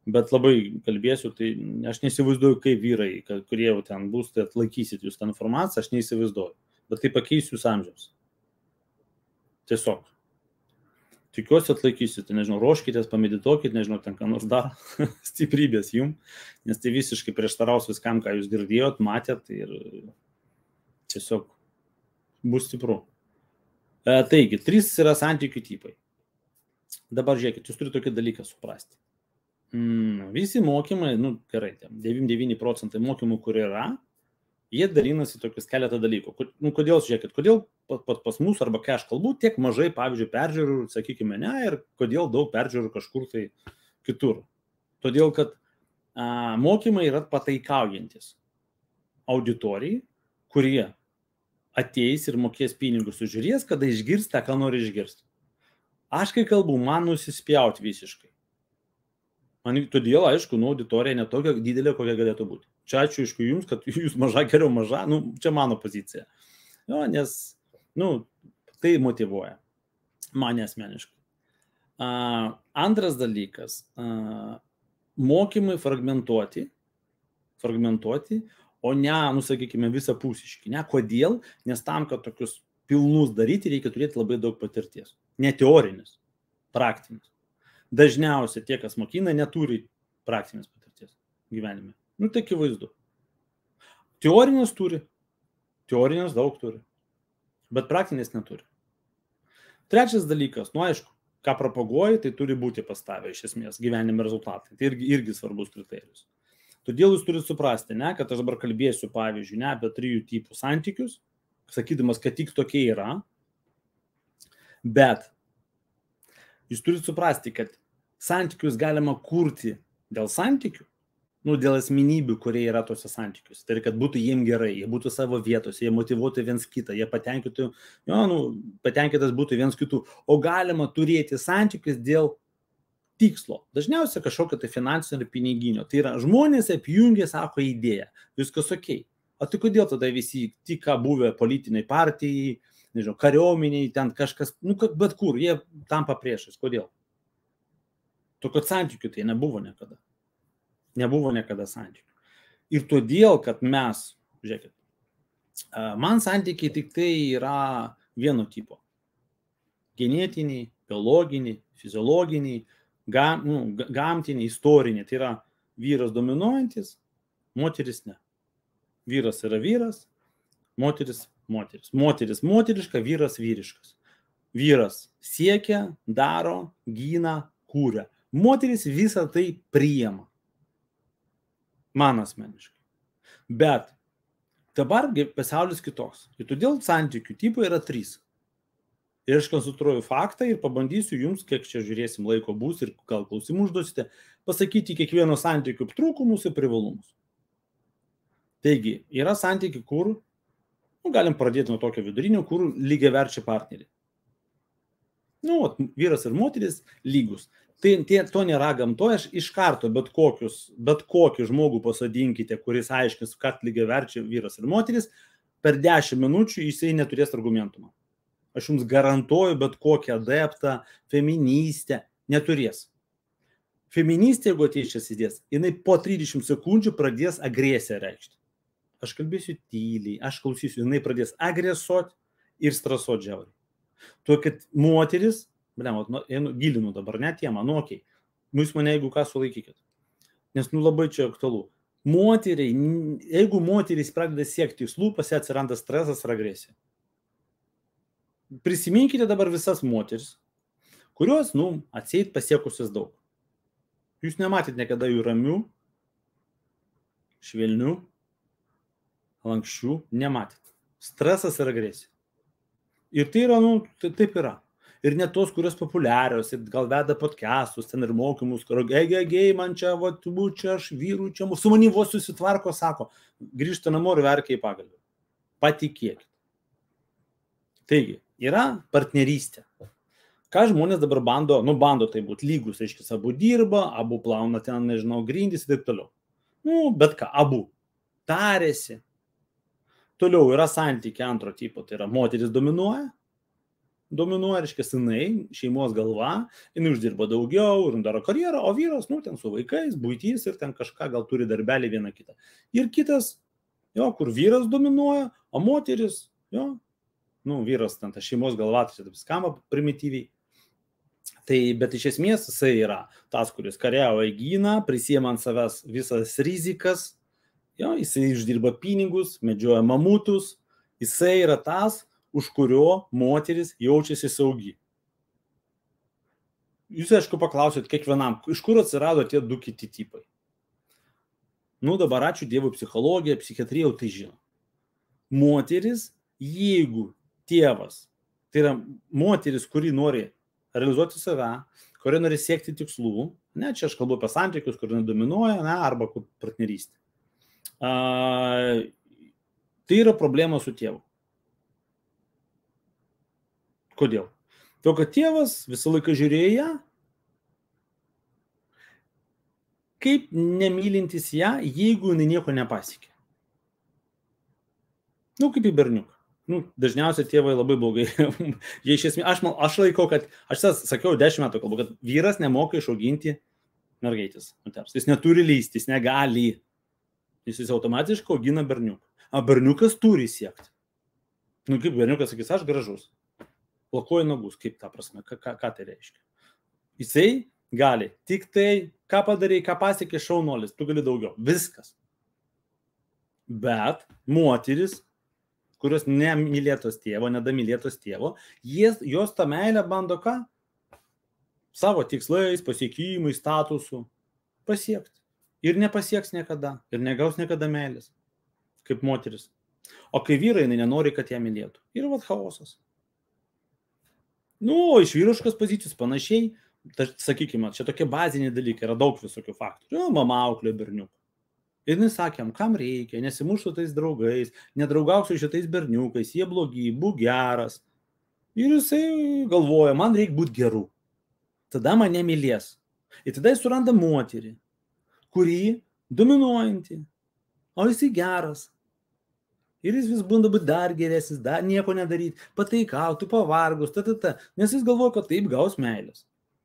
Bet labai kalbėsiu, tai aš neįsivaizduoju, kaip vyrai, kurie jau ten bus, tai atlaikysit jūs tą informaciją, aš neįsivaizduoju. Bet tai pakeisiu jūs amžiaus. Tiesiog. Tikiuosi atlaikysit, nežinau, ruoškitės, pamedituokit, nežinau, ten ką nors dar, stiprybės jum, nes tai visiškai prieštaraus viskam, ką jūs girdėjot, matėt ir tiesiog bus stipru. E, taigi, trys yra santykių tipai. Dabar žiūrėkit, jūs turite tokį dalyką suprasti. Mm, visi mokymai, nu gerai, devyniasdešimt devyni procentai mokymų, kur yra, jie dalinasi tokius keletą dalykų. Nu, kodėl, žiūrėkit, kodėl pas, pas mus arba kai aš kalbu, tiek mažai, pavyzdžiui, peržiūrų, sakykime, ne, ir kodėl daug peržiūrų kažkur tai kitur. Todėl, kad a, mokymai yra pataikaujantis auditorijai, kurie ateis ir mokės pinigus sužiūrės, kada išgirs tą, ką nori išgirsti. Aš kai kalbu, man nusispjauti visiškai. Man, todėl, aišku, nu, auditorija netokia didelė, kokia galėtų būti. Čia ačiū, aišku, jums, kad jūs maža, geriau maža, nu, čia mano pozicija. Jo, nes, nu, tai motyvuoja mane asmeniškai. Uh, antras dalykas, uh, mokymai fragmentuoti, fragmentuoti, o ne, nu, sakykime, visapusiški. Ne, kodėl? Nes tam, kad tokius pilnus daryti, reikia turėti labai daug patirties. Ne teorinis, praktinis. Dažniausiai tie, kas mokina, neturi praktinės patirties gyvenime. Nu, tai akivaizdu. Teorinės turi, teorinės daug turi, bet praktinės neturi. Trečias dalykas, nu aišku, ką propaguoji, tai turi būti pastavę iš esmės gyvenime rezultatai. Tai irgi, irgi svarbus kriterijus. Todėl jūs turite suprasti, ne, kad aš dabar kalbėsiu, pavyzdžiui, ne, apie trijų tipų santykius, sakydamas, kad tik tokie yra, bet jūs turite suprasti, kad santykius galima kurti dėl santykių, nu, dėl asmenybių, kurie yra tose santykiuose. Tai kad būtų jiem gerai, jie būtų savo vietose, jie motyvuotų viens kitą, jie patenkintų, jo, nu, patenkintas būtų viens kitų. O galima turėti santykius dėl tikslo. Dažniausiai kažkokio tai finansinio ir piniginio. Tai yra žmonės apjungia, sako, idėją. Viskas okei. O tai kodėl tada visi tik ką buvę politiniai partijai, nežinau, kariuomeniai, ten kažkas, nu, bet kur, jie tampa priešais. Kodėl? To, kad santykių tai nebuvo niekada. Nebuvo niekada santykių. Ir todėl, kad mes, žiūrėkit, man santykiai tik tai yra vieno tipo. Genetiniai, biologiniai, fiziologiniai, gam, nu, gamtiniai, istoriniai. Tai yra vyras dominuojantis, moteris ne. Vyras yra vyras, moteris moteris. Moteris moteriška, vyras vyriškas. Vyras siekia, daro, gyna, kūrė. Moteris visą tai priima. Man asmeniškai. Bet dabar pasaulis kitoks. Ir todėl santykių tipai yra trys. Ir aš konsultuoju faktą ir pabandysiu jums, kiek čia žiūrėsim laiko bus ir gal klausimų užduosite, pasakyti kiekvieno santykių trūkumus ir privalumus. Taigi, yra santykių, kur, nu, galim pradėti nuo tokio vidurinio, kur lygiaverčiai partneriai. Nu, vyras ir moteris lygus. Tai tie, to nėra gamtoje, aš iš karto bet, kokius, bet kokį žmogų pasodinkite, kuris aiškins, kad lygiaverčiai vyras ir moteris, per dešimt minučių jisai neturės argumentų. Aš jums garantuoju, bet kokią adeptą, feministę neturės. Feministė, jeigu ateis čia sėdės, jinai po trisdešimt sekundžių pradės agresiją reikšti. Aš kalbėsiu tyliai, aš klausysiu, jinai pradės agresuoti ir stresuoti žiauriai. Tuo, kad moteris, blem, nu, gilinu dabar, net temą, nu, okei, okay. Jūs mane, jeigu ką, sulaikykit. Nes, nu, labai čia aktualu. Moteriai, jeigu moteris pradeda siekti tikslų, pas ją atsiranda stresas ir agresija. Prisiminkite dabar visas moteris, kurios, nu, atseit pasiekusios daug. Jūs nematėt niekada jų ramių, švelnių, lankščių, nematėt. Stresas ir agresija. Ir tai yra, nu, tai, taip yra. Ir net tos, kurios populiarios, gal veda podcastus, ten ir mokymus, kur, gei, gei, gei, man čia, va, tu čia, aš vyrų čia, su manim vos susitvarko, sako, grįžta namo ir verkia į pagalbę. Patikėkit. Taigi, yra partnerystė. Ką žmonės dabar bando, nu, bando tai būti lygus, aiškis, abu dirba, abu plauna ten, nežinau, grindys ir taip toliau. Nu, bet ką, abu. Tarėsi. Toliau yra santykiai antro tipo, tai yra moteris dominuoja, dominuoja, reiškia, jinai, šeimos galva, jinai uždirba daugiau ir daro karjerą, o vyras, nu, ten su vaikais, buitys ir ten kažką gal turi darbelį vieną kitą. Ir kitas, jo, kur vyras dominuoja, o moteris, jo, nu, vyras ten ta šeimos galva, tai taip skamba primityviai. Tai, bet iš esmės jisai yra tas, kuris kariauja gyną, prisiema ant savęs visas rizikas, jo, jisai uždirba pinigus, medžioja mamutus, jisai yra tas, už kurio moteris jaučiasi saugi. Jūs, aišku, paklausėt kiekvienam, iš kur atsirado tie du kiti tipai. Nu, dabar ačiū Dievui, psichologija, psichiatrija jau tai žino. Moteris, jeigu tėvas, tai yra moteris, kuri nori realizuoti save, kuri nori siekti tikslų, ne, čia aš kalbu apie santykius, kur nedominuoja, ne, arba kur partnerystė. A, tai yra problema su tėvu. Kodėl? To, kad tėvas visą laiką žiūrėjo ją, kaip nemylintis ją, jeigu jinai nieko nepasiekė. Nu, kaip į berniuką. Nu, dažniausiai tėvai labai blogai. Jie iš esmės, aš, aš laikau, kad, aš sakiau dešimt metų kalbu, kad vyras nemoka išauginti mergaitės. Jis neturi lysti, jis negali. Jis jis automatiškai augina berniuką. O berniukas turi siekti. Nu, kaip berniukas sakys, aš gražus. Plakuoju nagus, kaip ta prasme, ką, ką, ką tai reiškia. Jisai gali, tik tai, ką padarė, ką pasiekė šaunuolis, tu gali daugiau. Viskas. Bet moteris, kurios nemylėtos tėvo, nedamylėtos tėvo, jis, jos tą meilę bando ką? Savo tikslais, pasiekimais, statusu pasiekti. Ir nepasieks niekada. Ir negaus niekada meilės. Kaip moteris. O kai vyrai, jinai nenori, kad ją mylėtų. Ir vat chaosas. Nu, iš vyriškos pozicijos panašiai, tai, sakykime, čia tokie baziniai dalykai, yra daug visokių faktorių. Nu, mama auklė berniuką. Ir jis sakėm, kam reikia, nesimuš su tais draugais, nedraugauk su šitais berniukais, jie blogi, būk geras. Ir jisai galvoja, man reikia būti geru. Tada mane mylės. Ir tada jis suranda moterį, kuri dominuojanti, o jisai geras. Ir jis vis bunda būti dar geresnis, dar nieko nedaryti, pataikauti, pavargus, ta, ta, ta. Nes jis galvoja, kad taip gaus meilės.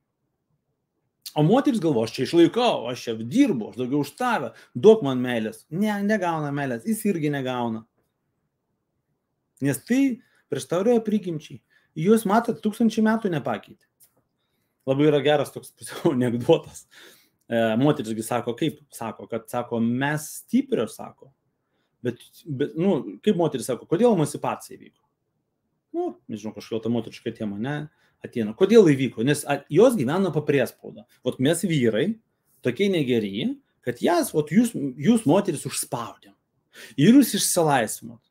O moteris galvo, aš čia išlaikau, aš čia dirbu, aš daugiau už tave, duok man meilės. Ne, negauna meilės, jis irgi negauna. Nes tai prieštarauja prigimčiai. Jūs matot, tūkstančiai metų nepakeitė. Labai yra geras toks pusiau anekdotas. E, moterisgi sako, kaip sako, kad sako, mes stiprios, sako. Bet, bet nu, kaip moteris sako, kodėl emancipacija įvyko? Nu, nežinau, kažkokia ta moteriška tema, ne? Ateina. Kodėl įvyko? Nes jos gyvena po priespaudą. Vat mes vyrai, tokie negeri, kad jas, vat jūs, jūs moteris užspaudėm. Ir jūs išsilaisvinot.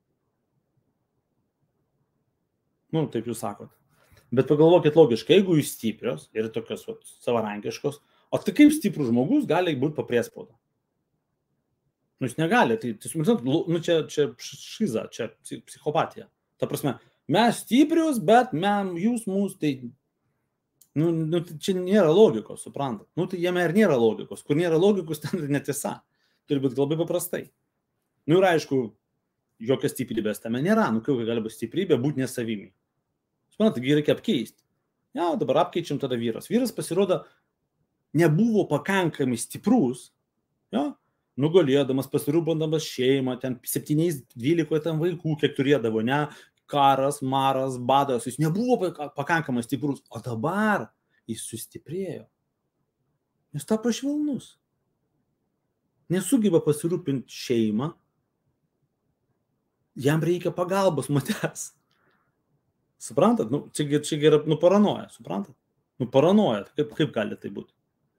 Nu, taip jūs sakot. Bet pagalvokit logiškai, jeigu jūs stiprios ir tokios vat, savarankiškos, o tai kaip stiprus žmogus gali būti po priespaudą? Nu, jis negali. Tai, tai nu, čia, čia šiza, čia psichopatija. Ta prasme, mes stiprius, bet mes, jūs mūsų, tai, nu, nu, čia nėra logikos, suprantat. Nu, tai jame ir nėra logikos. Kur nėra logikos, ten netiesa. Turi būti labai paprastai. Nu, ir aišku, jokios stiprybės tame nėra. Nu, kai gali būti stiprybė, būti nesavimi. Suprantat, taigi reikia apkeisti. Ja, dabar apkeičiam tada vyras. Vyras pasirodo, nebuvo pakankamai stiprus, ja, nugalėdamas, pasirūpindamas šeimą, ten septyniais, dvylikoje ten vaikų, kiek turėdavo, ne, karas, maras, badas, jis nebuvo pakankamai stiprus, o dabar jis sustiprėjo. Jis tapo švelnus. Nesugeba pasirūpinti šeimą, jam reikia pagalbos moters. Suprantat? Nu, čia, čia yra, nu, paranoja, suprantat? Nu, paranoja, kaip, kaip gali tai būti?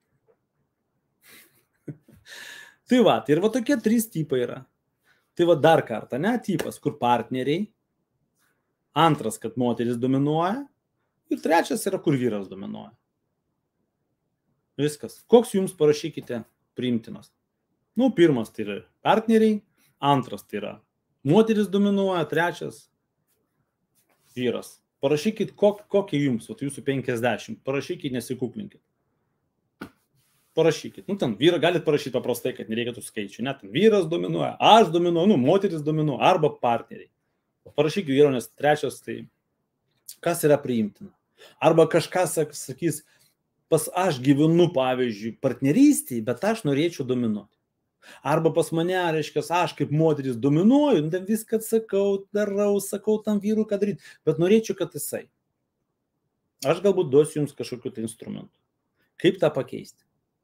Tai va, tai ir va tokie trys tipai yra. Tai va dar kartą, ne, tipas, kur partneriai, antras, kad moteris dominuoja, ir trečias yra, kur vyras dominuoja. Viskas. Koks jums parašykite priimtinas? Nu, pirmas tai yra partneriai, antras tai yra moteris dominuoja, trečias vyras. Parašykit, kok, kokie jums, o jūsų penkiasdešimt, parašykit, nesikuklinkit. Parašykit. Nu, ten vyra galit parašyti paprastai, kad nereikėtų skaičių. Net vyras dominuoja, aš dominuoju, nu, moteris dominuoja, arba partneriai. Parašykit vyro, nes trečias tai kas yra priimtina. Arba kažkas sakys, pas aš gyvenu, pavyzdžiui, partnerystėje, bet aš norėčiau dominuoti. Arba pas mane, reiškia, aš kaip moteris dominuoju, ten viską sakau, darau, sakau tam vyrui, ką daryti, bet norėčiau, kad jisai. Aš galbūt duosiu jums kažkokiu tai instrumentu. Kaip tą pakeisti?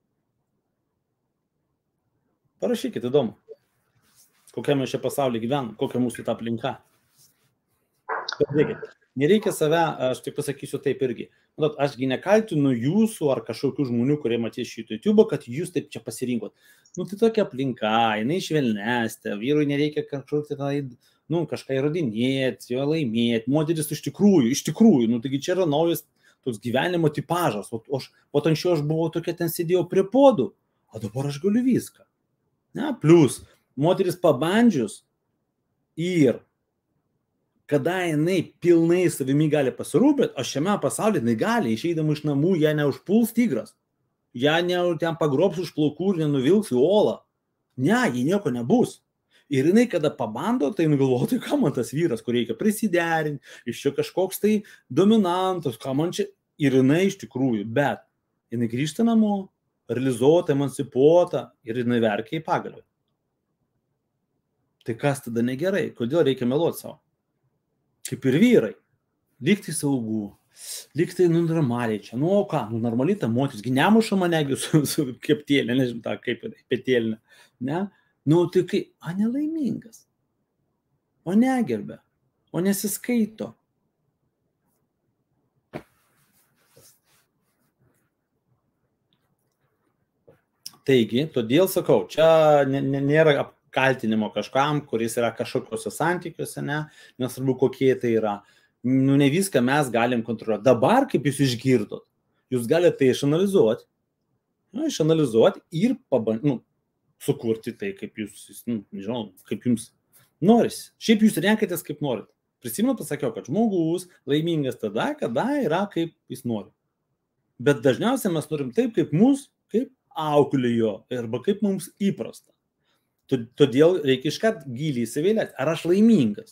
Parašykit, įdomu. Kokiame čia pasaulyje gyvenam, kokia mūsų ta aplinka. Padėkit. Nereikia save, aš tik pasakysiu taip irgi. Matot, ašgi nekaltinu jūsų ar kažkokių žmonių, kurie matys šitą YouTube, kad jūs taip čia pasirinkot. Nu, tai tokia aplinka, jinai švelnestė, vyrui nereikia kažkur tai, nu, kažką įrodinėti, jo laimėti, moteris iš tikrųjų, iš tikrųjų, nu, taigi čia yra naujas toks gyvenimo tipažas, o, o, o anksčiau aš buvau tokia, ten sėdėjau prie podų, o dabar aš galiu viską. Ne, plus, moteris pabandžius ir kada jinai pilnai savimi gali pasirūpinti, o šiame pasaulyje jinai gali, išeidama iš namų, ją neužpuls tigras, ją ne, ten pagrobs už plaukų ir nenuvilks į olą. Ne, jai nieko nebus. Ir jinai, kada pabando, tai nugalvoja, tai ką man tas vyras, kur reikia prisiderinti, iš čia kažkoks tai dominantas, ką man čia, ir jinai iš tikrųjų, bet jinai grįžta namo, realizuota, emancipuota ir jinai verkia į pagalbę. Tai kas tada negerai? Kodėl reikia meluoti savo? Kaip ir vyrai, lygtai saugų, lygtai nu, normaliai čia, nu o ką, nu normaliai ta moteris, gi nemuša manegi su, su keptėlė, nežinau, ta, kaip petėlinė, ne, nu tai kai, a nelaimingas, o negerbė, o nesiskaito. Taigi, todėl sakau, čia nėra kaltinimo kažkam, kuris yra kažkokiuose santykiuose, ne, nesvarbu kokie tai yra. Nu, ne viską mes galim kontroliuoti. Dabar, kaip jūs išgirdot, jūs galite tai išanalizuoti, nu, išanalizuoti ir paband, nu, sukurti tai, kaip jūs, nu, nežinau, kaip jums norisi. Šiaip jūs renkatės kaip norit. Prisimenu, pasakiau, kad žmogus laimingas tada, kada yra kaip jis nori. Bet dažniausiai mes norim taip, kaip mus, kaip auklėjo, arba kaip mums įprasta. Todėl reikia iškart giliai įsivėlėti, ar aš laimingas.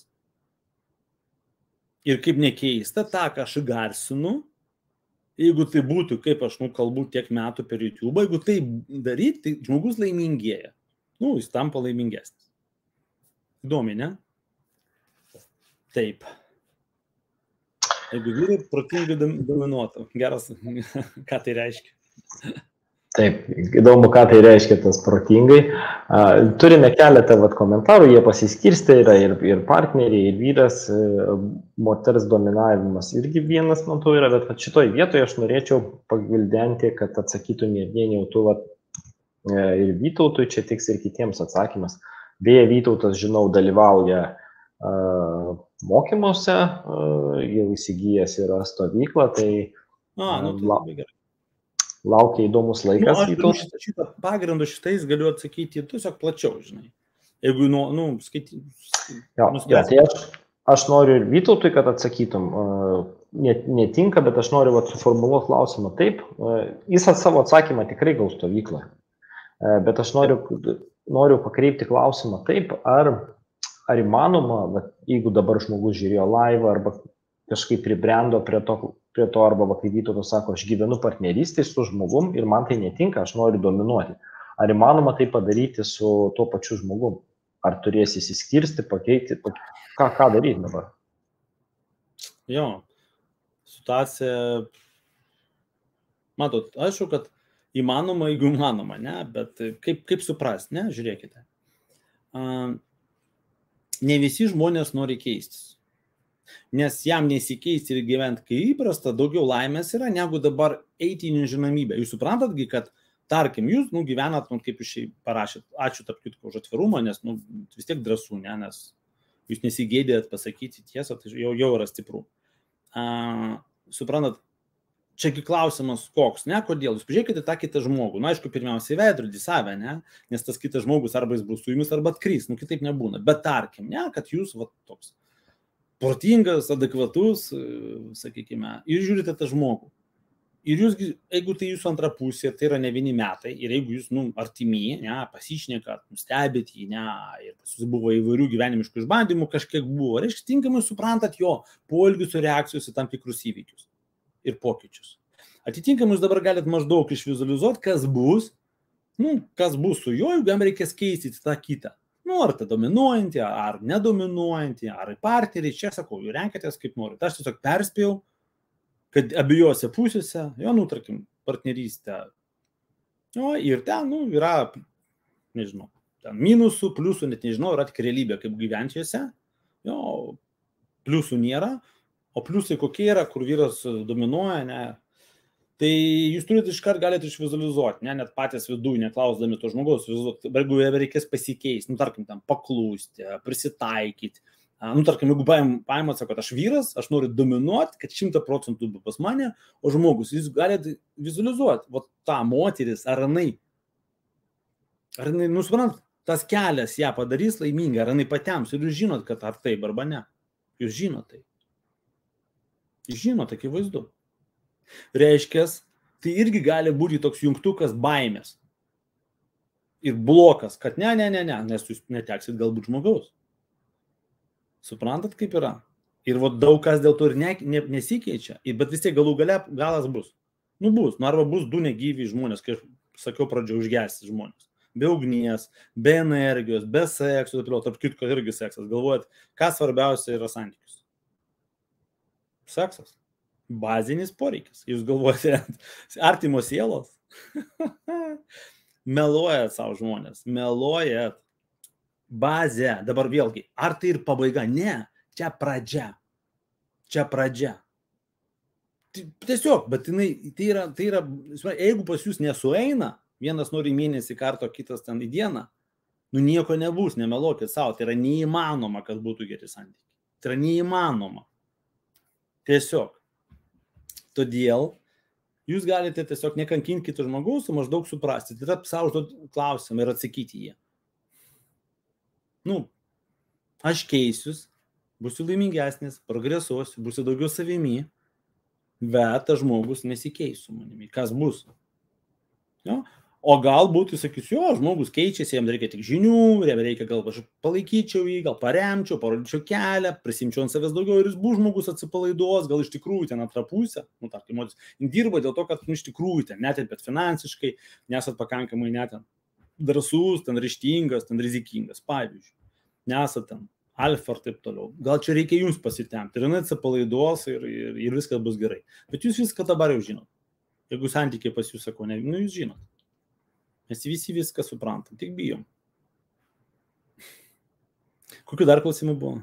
Ir kaip nekeista, tą, ką aš garsinu, jeigu tai būtų, kaip aš nu, kalbu tiek metų per YouTube, jeigu tai daryti, tai žmogus laimingėja. Nu, jis tampa laimingesnis. Įdomi, ne? Taip. Jeigu vyrai protingai dominuotų, geras, ką tai reiškia? Taip, įdomu, ką tai reiškia tas protingai. Turime keletą vat, komentarų, jie pasiskirstė, yra ir, ir partneriai, ir vyras, moters dominavimas irgi vienas, man to yra, bet šitoj vietoje aš norėčiau pagvildenti, kad atsakytum ir vieni jau tu, vat, ir Vytautui, čia tiks ir kitiems atsakymas. Beje, Vytautas, žinau, dalyvauja uh, mokymuose, uh, jau įsigijęs yra stovyklą, tai, A, nu, tai labai gerai. Laukia įdomus laikas. Nu, aš šitą, šitą pagrindą šitais galiu atsakyti tiesiog plačiau, žinai. Jeigu, nu, nu skaityti... Jo, ja, tai aš, aš noriu ir Vytautui, kad atsakytum. Net, netinka, bet aš noriu vat, suformuluoti klausimą taip. Jis savo atsakymą tikrai gaus stovyklą. Bet aš noriu, noriu pakreipti klausimą taip, ar, ar įmanoma, vat, jeigu dabar žmogus žiūrėjo laivą arba kažkaip pribrendo prie to, prie to arba kai Vytautas sako, aš gyvenu partnerystėje su žmogum ir man tai netinka, aš noriu dominuoti. Ar įmanoma tai padaryti su tuo pačiu žmogum? Ar turės įsiskirsti, pakeiti, ką, ką daryti dabar? Jo, situacija, matot, aišku, kad įmanoma, jeigu įmanoma, ne, bet kaip, kaip suprasti, ne, žiūrėkite. Uh, ne visi žmonės nori keistis. Nes jam nesikeisti ir gyventi kaip įprasta, daugiau laimės yra, negu dabar eiti į nežinomybę. Jūs suprantatgi, kad, tarkim, jūs nu, gyvenat, nu, kaip jūs parašėt, ačiū tarp kitko už atvirumą, nes nu, vis tiek drąsų, ne, nes jūs nesigėdėjat pasakyti tiesą, tai jau, jau yra stipru. Uh, suprantat, čiagi klausimas koks, ne, kodėl? Jūs pažiūrėkite tą kitą žmogų. Na, aišku, pirmiausiai veidrodį save, ne, nes tas kitas žmogus arba jis bus su jumis, arba atkris, nu, kitaip nebūna. Bet tarkim, ne, kad jūs, va, toks protingas, adekvatus, sakykime, ir žiūrite tą žmogų. Ir jūs, jeigu tai jūsų antra pusė, tai yra ne vieni metai, ir jeigu jūs, nu, artimi, ne, pasišnekat, nustebėt jį, ne, ir pas jūs buvo įvairių gyvenimiškų išbandymų, kažkiek buvo, reiškia, tinkamai suprantat jo poelgius ir reakcijus į tam tikrus įvykius ir pokyčius. Atitinkamai jūs dabar galite maždaug išvizualizuoti, kas bus, nu, kas bus su juo, jeigu jam reikės keisti tą kitą. Nu, ar tai dominuojantį, ar nedominuojantį, ar partnerį, čia sakau, jūs renkatės kaip norite. Aš tiesiog perspėjau, kad abiejose pusėse, jo, nu, tarkim, partnerystė, jo, ir ten, nu, yra, nežinau, ten minusų, pliusų, net nežinau, yra tik realybė kaip gyvenčiuose, jo, pliusų nėra, o pliusai kokie yra, kur vyras dominuoja, ne, tai jūs turite iškart galite išvizualizuoti, ne, net patys viduje, neklausdami to žmogaus, jeigu reikės pasikeisti, nu, tarkim, tam paklūsti, prisitaikyti. Nu, tarkim, jeigu paimat, sako, aš vyras, aš noriu dominuoti, kad šimta procentų būtų pas mane, o žmogus, jūs galite vizualizuoti, va tą moteris, ar jinai, ar jinai, nu, suprant, tas kelias ją padarys laimingą, ar jinai patems, ir jūs žinot, kad ar taip, arba ne. Jūs žinot tai. Jūs žinot, akivaizdu. Reiškės, tai irgi gali būti toks jungtukas baimės. Ir blokas, kad ne, ne, ne, ne, nes jūs neteksit galbūt žmogaus. Suprantat, kaip yra? Ir vat daug kas dėl to ir ne, ne, nesikeičia, bet vis tiek galų gale galas bus. Nu bus, nu arba bus du negyvi žmonės, kai aš sakiau pradžio užgesti žmonės. Be ugnies, be energijos, be sekso, tarp kitko irgi seksas. Galvojat, kas svarbiausia yra santykius? Seksas. Bazinis poreikis. Jūs galvojate, artimos sielos? Meluojat savo žmonės, meluojat. Bazė, dabar vėlgi, ar tai ir pabaiga? Ne, čia pradžia. Čia pradžia. Tiesiog, bet jinai, tai yra, tai yra, jeigu pas jūs nesueina, vienas nori mėnesį karto, kitas ten į dieną, nu nieko nebus, nemeluokit savo, tai yra neįmanoma, kad būtų geri santykiai. Tai yra neįmanoma. Tiesiog. Todėl jūs galite tiesiog nekankinti kito žmogaus, o maždaug suprasti. Tai yra savo užduoti klausimą ir atsakyti jį. Nu, aš keisius, būsiu laimingesnis, progresuosiu, būsiu daugiau savimi, bet tas žmogus nesikeis su manimi. Kas bus? Jo? O galbūt jūs sakys, jo, žmogus keičiasi, jam reikia tik žinių, jam reikia gal aš palaikyčiau jį, gal paremčiau, parodyčiau kelią, prisimčiau ant savęs daugiau ir jis bus žmogus atsipalaiduos, gal iš tikrųjų ten antrą pusę, nu, tarkim, jis dirba dėl to, kad nu, iš tikrųjų ten netempėt finansiškai, nesat pakankamai net ten drąsus, ten ryžtingas, ten rizikingas, pavyzdžiui. Nesat ten alfa ir taip toliau. Gal čia reikia jums pasitemti ir jinai atsipalaiduos ir, ir, ir viskas bus gerai. Bet jūs viską dabar jau žinot. Jeigu santykiai pas jūs sako, ne, nu jūs žinot. Mes visi viską suprantam, tik bijom. Kokių dar klausimų buvo?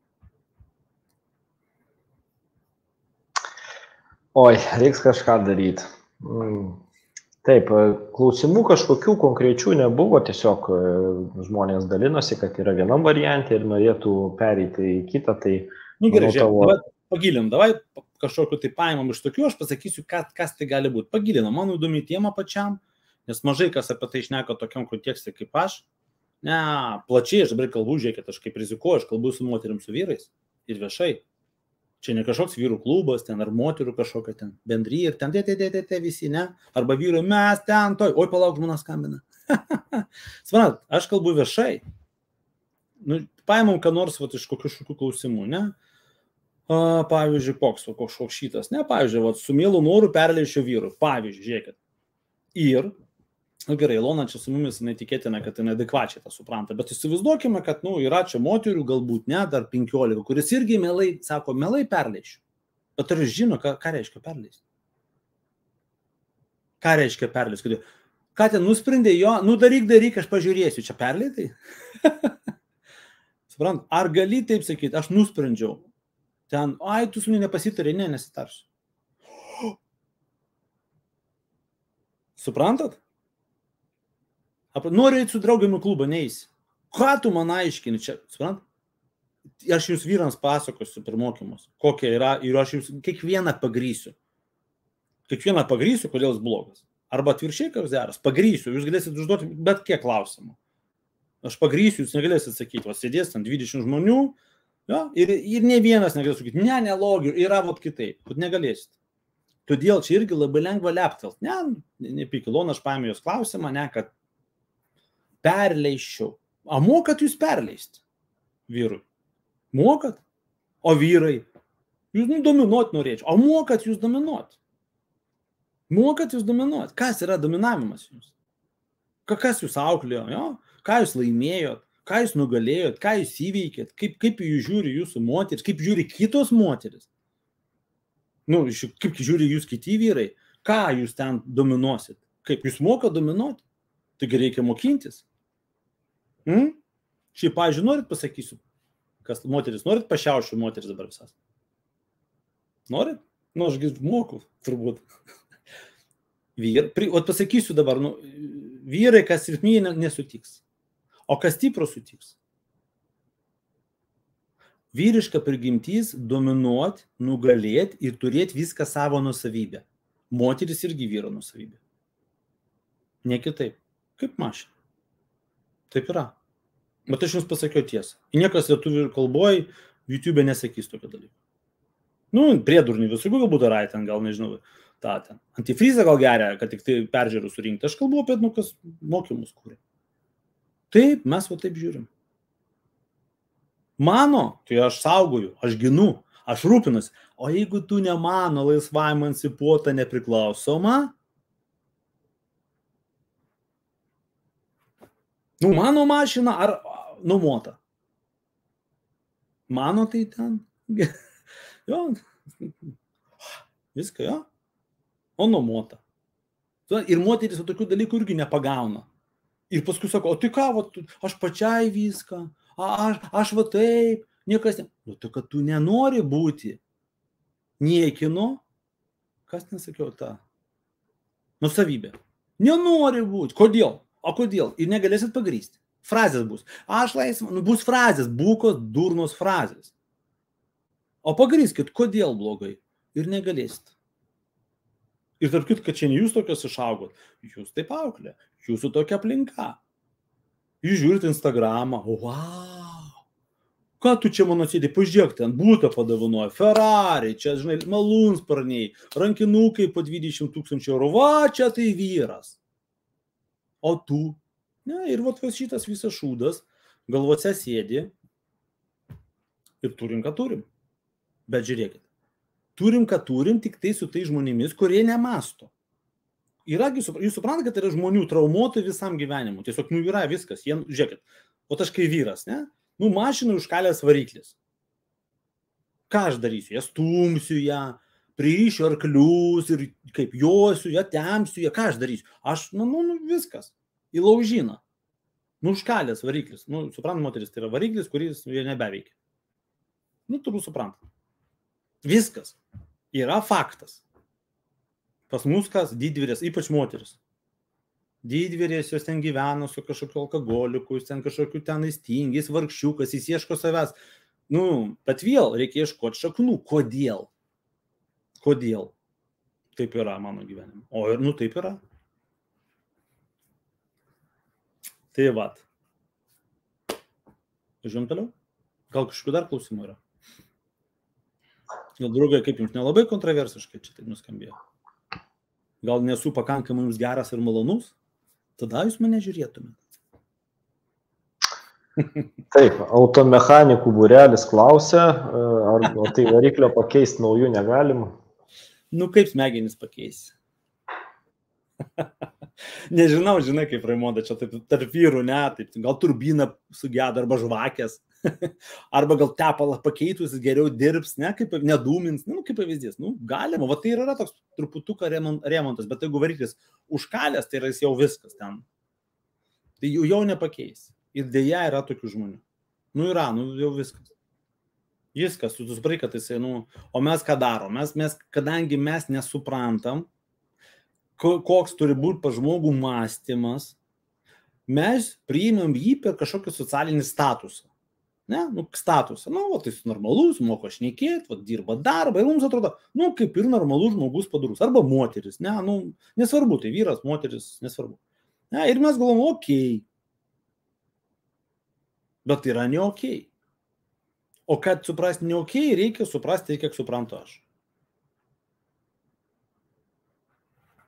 Oi, reiks kažką daryti. Mm. Taip, klausimų kažkokių konkrečių nebuvo, tiesiog žmonės dalinosi, kad yra vienam variantė ir norėtų pereiti į kitą. Tai, nu gerai, žiūrėk, tavo... davai pagilinam, davai kažkokiu tai paimam iš tokių, aš pasakysiu, kas, kas tai gali būti. Pagilinam, man įdomi tema pačiam, nes mažai kas apie tai šneka tokiam kontekste kaip aš. Ne, plačiai aš dabar kalbu, žiūrėkit, aš kaip rizikuoju, aš kalbu su moterim, su vyrais ir viešai. Čia ne kažkoks vyrų klubas, ten ar moterų kažkokia ten bendry ir ten, te, te, te, te, te, visi, ne? Arba vyrai, mes ten, toj, oi, palauk, žmona skambina. Suprantat, aš kalbu viešai. Nu, paimam, ką nors vat, iš kokių šokių klausimų, ne? A, pavyzdžiui, koks, koks šitas, ne? Pavyzdžiui, vat, su mielu noru perleišiu vyrui. Pavyzdžiui, žiūrėkit. Ir, nu gerai, Ilona čia su mumis netikėtina, kad jinai adekvačiai tą supranta, bet įsivaizduokime, kad, nu, yra čia moterių, galbūt ne, dar penkiolika, kuris irgi mielai, sako, mielai perleišiu. Bet ar jūs žino, ką, ką reiškia perleisti? Ką reiškia perleisti? Ką ten nusprendė jo, nu daryk, daryk, aš pažiūrėsiu, čia perleitai? Suprant, ar gali taip sakyti, aš nusprendžiau, ten, ai, tu su manimi nepasitarė, ne, nesitarsiu. Suprantat? Noriu eiti su draugiami klubą, neįsi. Ką tu man aiškini čia, suprant? Aš jūs vyrams pasakosiu per mokymus, kokia yra, ir aš jūs kiekvieną pagrysiu. Kiekvieną pagrysiu, kodėl jis blogas. Arba atviršiai, kad jis geras, pagrysiu, jūs galėsit užduoti bet kiek klausimų. Aš pagrysiu, jūs negalėsit sakyti, va, sėdės ten dvidešimt žmonių, ja, ir, ir ne vienas negalės sakyti, ne, ne, logių, yra vot kitaip, bet negalėsit. Todėl čia irgi labai lengva leptelt. Ne, nepyk, Ilona, aš paėmė jos klausimą, ne, kad perleiščiau. A mokat jūs perleisti vyrui? Mokat? O vyrai? Jūs nu, dominuot norėčiau. O mokat jūs dominuot? Mokat jūs dominuot? Kas yra dominavimas jums? Kas jūs auklėjo? Jo? Ką jūs laimėjot? Ką jūs nugalėjot? Ką jūs įveikėt? Kaip, kaip jūs žiūri jūsų moteris? Kaip žiūri kitos moteris? Nu, kaip žiūri jūs kiti vyrai? Ką jūs ten dominuosit? Kaip jūs mokat dominuoti? Taigi reikia mokintis. Hmm? Šiaip, pavyzdžiui, norit pasakysiu, kas moteris, norit pašiaušiu moteris dabar visas? Norit? Nu, aš moku, turbūt. Vyr, o pasakysiu dabar, nu, vyrai, kas silpnieji, nesutiks. O kas stiprus sutiks? Vyriška prigimtis dominuot, nugalėti ir turėti viską savo nusavybę. Moteris irgi vyro nusavybė. Ne kitaip. Kaip mašina. Taip yra. Bet aš jums pasakiau tiesą. Niekas lietuvių kalboj YouTube nesakys tokio dalyko. Nu, priedurnių visokių galbūt yra, ten gal nežinau, tą ten. Antifrizą gal geria, kad tik tai peržiūrų surinkti. Aš kalbu apie, nu, kas mokymus kūrė. Taip, mes va taip žiūrim. Mano, tai aš saugoju, aš ginu, aš rūpinuosi. O jeigu tu ne mano laisvai emancipuota nepriklausoma, nu, mano mašina ar numota? Mano tai ten. Jo. Viską, jo. O numota. Ir moteris tokių dalykų irgi nepagauna. Ir paskui sako, o tai ką, va, aš pačiai viską, a, aš, aš va taip, niekas ne. Nu, tai kad tu nenori būti niekino, kas nesakiau tą? Nusavybė. Nenori būti. Kodėl? O kodėl? Ir negalėsit pagrysti. Frazės bus. Aš laisvas, nu, bus frazės, būkos durnos frazės. O pagryskit, kodėl blogai? Ir negalėsit. Ir tarp kitko, kad čia ne jūs tokios išaugot. Jūs taip auklė. Jūsų tokia aplinka. Jūs žiūrite Instagramą. Wow! Ką tu čia mano sėdė? Pažiūrėk, ten būtą padavanoja. Ferrari, čia, žinai, malūnsparniai, rankinukai po dvidešimt tūkstančių eurų. Va, čia tai vyras. O tu? Ne, ir vat šitas visas šūdas galvose sėdi ir turim, ką turim. Bet žiūrėkit, turim, ką turim, tik tai su tai žmonėmis, kurie nemasto. Yragi, jūs suprantate, kad yra žmonių traumuotų visam gyvenimu. Tiesiog, nu, yra viskas. Jie, žiūrėkit, o aš kai vyras, ne? Nu, mašinai užkalęs variklis. Ką aš darysiu? Ją stumsiu ją, pririšiu arklius ir kaip josiu ją, temsiu ją. Ką aš darysiu? Aš, nu, nu, nu viskas. Į laužyną. Nu, užkalęs variklis. Nu, suprant, moteris, tai yra variklis, kuris jie nebeveikia. Nu, turbūt suprant. Viskas. Yra faktas. Pas mus kas? Didvyrės, ypač moteris. Didvyrės, jos ten gyvena su kažkokiu alkoholiku, ten kažkokiu ten įstingis, vargšiukas, jis ieško savęs. Nu, bet vėl reikia ieškoti šaknų. Kodėl? Kodėl? Taip yra mano gyvenime. O ir, nu, taip yra. Tai vat. Žiūrėjom toliau? Gal kažkokiu dar klausimų yra? Gal, draugai, kaip jums nelabai kontroversiškai čia taip nuskambėjo? Gal nesu pakankamai jums geras ir malonus? Tada jūs mane žiūrėtumėte. Taip, automechanikų būrelis klausia, ar tai variklio pakeisti naujų negalima? Nu, kaip smegenis pakeisi? Nežinau, žinai, kaip Raimonda, čia taip tarp vyrų, ne, taip, gal turbina sugeda arba žvakės, arba gal tepalą pakeitus geriau dirbs, ne, kaip nedūmins, nu, kaip pavyzdys, nu, galima, va tai yra toks truputuką remontas, bet jeigu variklis užkalęs, tai yra jis jau viskas ten, tai jau, jau nepakeis. Ir dėja yra tokių žmonių. Nu, yra, nu, jau viskas. Viskas, tu suprai, kad jisai, nu, o mes ką darom? Mes, mes, kadangi mes nesuprantam, koks turi būti pa žmogų mąstymas, mes priimam jį per kažkokį socialinį statusą. Ne, nu, statusą. Nu, va, tai jis normalus, moka šnekėti, va, dirba darbą ir mums atrodo, nu, kaip ir normalus žmogus padarus. Arba moteris, ne, nu, nesvarbu, tai vyras, moteris, nesvarbu. Ne, ir mes galvom, okei. Bet tai yra ne okei. O kad suprasti ne okei, reikia suprasti, kiek suprantu aš.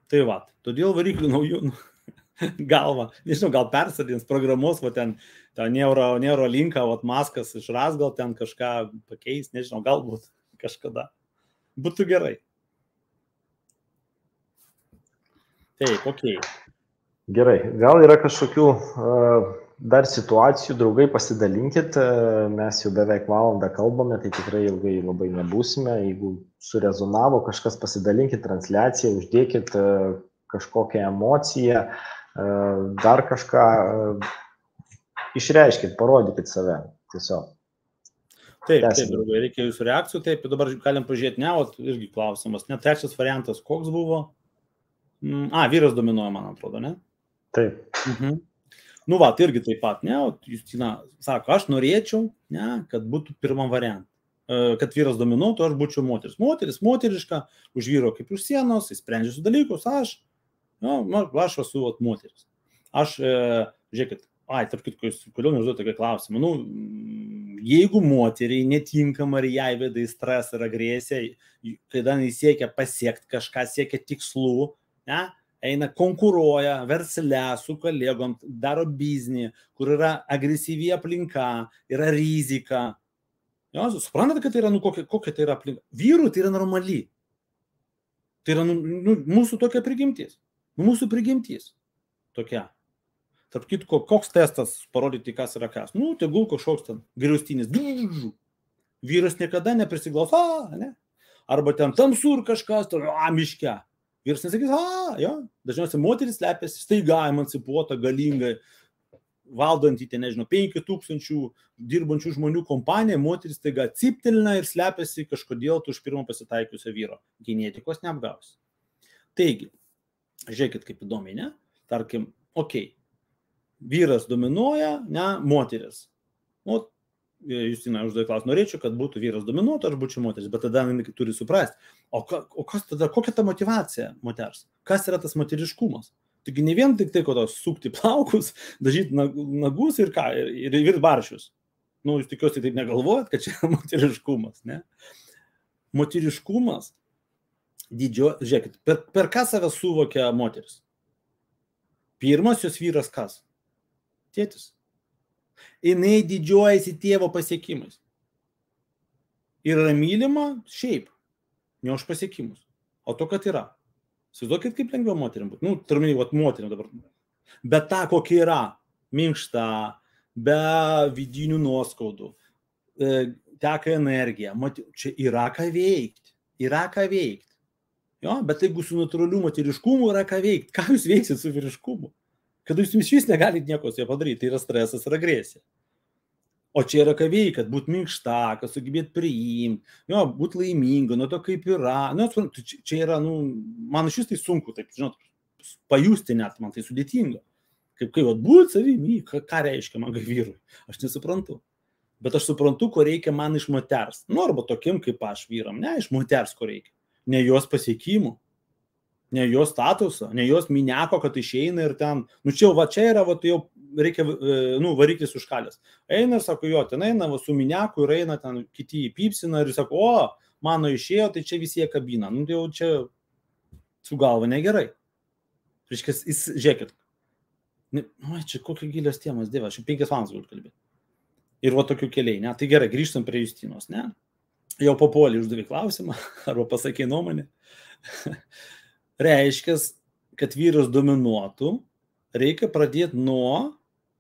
Tai va, todėl variklių naujų galva, nežinau, gal persadins programos, va ten, ten neuro, neurolinką, va Maskas išras, gal ten kažką pakeis, nežinau, galbūt kažkada. Būtų gerai. Taip, okei. Okay. Gerai, gal yra kažkokių uh, dar situacijų, draugai, pasidalinkit, uh, mes jau beveik valandą kalbame, tai tikrai ilgai labai nebūsime, jeigu surezonavo kažkas, pasidalinkit transliaciją, uždėkit uh, kažkokią emociją, uh, dar kažką, uh, išreiškit, parodykit save, tiesiog. Taip, taip, draugai, reikia jūsų reakcijų, taip, dabar galim pažiūrėti, ne, o irgi klausimas, net trečias variantas, koks buvo? A, vyras dominuoja, man atrodo, ne? Taip. Mhm. Nu va, tai irgi taip pat, ne, o Justina sako, aš norėčiau, ne, kad būtų pirmam variant, kad vyras dominuotų, aš būčiau moteris. Moteris, moteriška, už vyro kaip už sienos, jis sprendžia su dalykus, aš, nu, aš esu vat, moteris. Aš, e, žiūrėkit, ai, tarp kitko, kodėl neužduoju tokį klausimą, nu, jeigu moteriai netinkama ir jai veda į stresą ir agresiją, kada jis siekia pasiekti kažką, siekia tikslų, ne, eina konkuruoja versle su kolegom, daro biznį, kur yra agresyvi aplinka, yra rizika. Jo, suprantate, kad tai yra, nu, kokia, kokia tai yra aplinka? Vyrų tai yra normali. Tai yra, nu, nu, mūsų tokia prigimtis. Mūsų prigimtis tokia. Tarp kitko, koks testas parodyti, kas yra kas? Nu, tegul kažkoks ten griaustinis. Vyras niekada neprisiglaus, a, ne? Arba ten tamsu ir kažkas, ten, a, miške. Vyras nesakys, a, jo, dažniausiai moteris slepiasi, staiga emancipuota, galingai, valdantį, nežinau, penkių tūkstančių dirbančių žmonių kompaniją, moteris staiga ciptelina ir slepiasi kažkodėl už pirmą pasitaikiusio vyro. Genetikos neapgausi. Taigi, žiūrėkit, kaip įdomiai, ne? Tarkim, okei, okay, vyras dominuoja, ne, moteris. O, Justina uždavė klausimą, norėčiau, kad būtų vyras dominuotų, aš būčiau moteris, bet tada jinai turi suprasti, o, ka, o kas tada, kokia ta motyvacija moters? Kas yra tas moteriškumas? Taigi ne vien tik tai, kad sukti plaukus, dažyti nagus ir ką, ir, ir, ir baršius. Nu, jūs tikiuosi taip negalvojat, kad čia yra moteriškumas, ne? Moteriškumas, didžio, žiūrėkit, per, per ką save suvokia moteris? Pirmas jos vyras kas? Tėtis. Jinai didžiuojasi tėvo pasiekimais. Ir yra mylima šiaip, ne už pasiekimus, o to, kad yra. Įsivaizduokit, kaip lengviau moterim būti. Nu, turminį, vat moterim dabar. Bet ta, kokia yra, minkšta, be vidinių nuoskaudų, teka energija, čia yra ką veikti, yra ką veikti. Jo, bet jeigu su natūraliu moteriškumu yra ką veikti, ką jūs veiksit su vyriškumu? Kad jūs vis negalite nieko su jie padaryti, tai yra stresas ir agresija. O čia yra ką veikti, kad būt minkšta, kad sugebėt priimti, jo, būt laiminga, nuo to kaip yra. Nu, čia yra, nu, man iš vis tai sunku, taip, žinot, pajusti net, man tai sudėtinga. Kaip, kaip būt savimi, ką, ką reiškia man kaip vyrui, aš nesuprantu. Bet aš suprantu, ko reikia man iš moters. Nu, arba tokim kaip aš vyram, ne, iš moters ko reikia. Ne jos pasiekimų. Ne jos statuso, ne jos mineko, kad išeina ir ten, nu čia jau, va čia yra, va tai jau reikia, nu, variklis užkalės. Eina ir sako, jo, ten eina, va su mineku ir eina ten, kiti įpypsina ir sako, o, mano išėjo, tai čia visi jie kabina. Nu, tai jau čia su galva negerai. Reiškia, jis, žiūrėkit, nu, čia kokia gilios temos, dieve, aš jau penkias valandas galiu kalbėti. Ir va tokių keliai, ne? Tai gerai, grįžtam prie Justinos, ne? Jau papuolį uždavė klausimą, arba pasakė nuomonę. Reiškia, kad vyras dominuotų, reikia pradėti nuo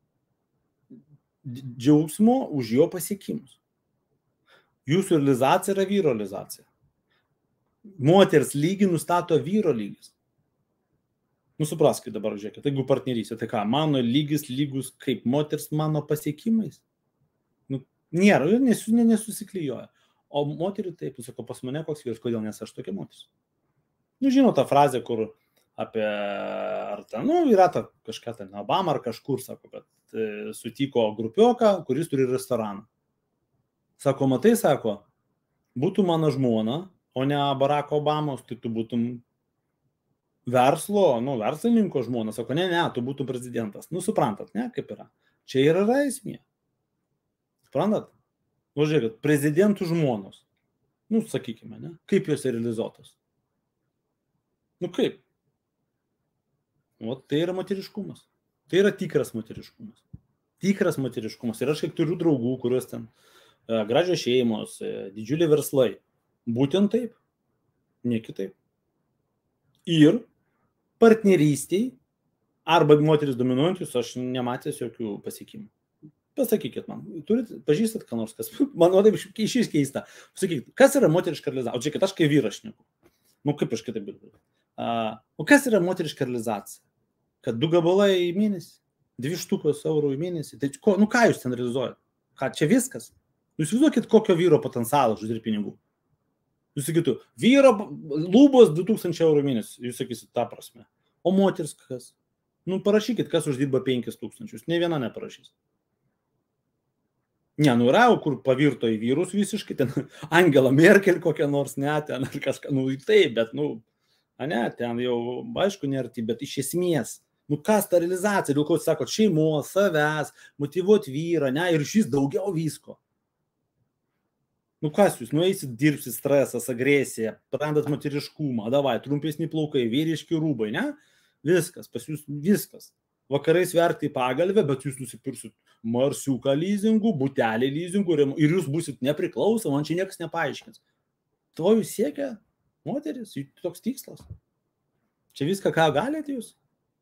džiaugsmo už jo pasiekimus. Jūsų realizacija yra vyro realizacija. Moters lygį nustato vyro lygis. Nu, supraskite dabar, žiūrėkit, jeigu partnerystė, tai ką, mano lygis lygus kaip moters mano pasiekimais? Nu, nėra, nesu, nesusiklijuoja. O moterių taip, sako, pas mane koks vyras, kodėl nes aš tokia moteris. Nu, žinau tą frazę, kur apie, ar ten, nu, yra ta kažką ten, Obama ar kažkur, sako, kad e, sutiko grupioką, kuris turi restoraną. Sako, matai, sako, būtų mano žmona, o ne Barack Obamos, tai tu būtum verslo, nu, verslininko žmona. Sako, ne, ne, tu būtum prezidentas. Nu, suprantat, ne, kaip yra. Čia yra esmė. Suprantat? Nu, žiūrėkit, prezidentų žmonos. Nu, sakykime, ne, kaip jos realizuotos. Nu kaip? O tai yra moteriškumas. Tai yra tikras moteriškumas. Tikras moteriškumas. Ir aš kiek turiu draugų, kurios ten e, gražios šeimos, e, didžiuliai verslai. Būtent taip. Ne kitaip. Ir partnerystiai arba moteris dominuojantis, aš nematęs jokių pasiekimų. Pasakykit man, turit, pažįstat ką nors, kas, man o taip išvis keista. Pasakykit, kas yra moteriška realizacija? O čia, kad aš kai vyras šneku. Nu, kaip aš kitaip galiu. Uh, o kas yra moteriška realizacija? Kad du gabalai į mėnesį, dvi štukos eurų į mėnesį. Tai ko, nu ką jūs ten realizuojat? Ką, čia viskas? Jūs įsivaizduokit, kokio vyro potencialą uždirbti pinigų. Jūs sakytų, vyro lubos du tūkstančiai eurų į mėnesį. Jūs sakysit tą prasme. O moteris kas? Nu, parašykit, kas uždirba penkis tūkstančius. Ne viena neparašys. Ne, nu yra, kur pavirto į vyrus visiškai, ten Angela Merkel kokia nors, ne, ten ar kažką, nu taip, bet, nu, ne, ten jau, aišku, nerti, bet iš esmės, nu, kas ta realizacija, dėl ko jūs sakot, šeimos, savęs, motyvuot vyrą, ne, ir šis daugiau visko. Nu, kas jūs, nu, eisit dirbsit stresas, agresija, prandat moteriškumą, davai, trumpesni plaukai, vyriški rūbai, ne, viskas, pas jūs viskas. Vakarais verti į pagalbę, bet jūs nusipirsit marsiuką leasingų, butelį leasingų ir jūs būsit nepriklausom, man čia niekas nepaaiškins. To jūs siekia moteris, toks tikslas. Čia viską, ką galite jūs.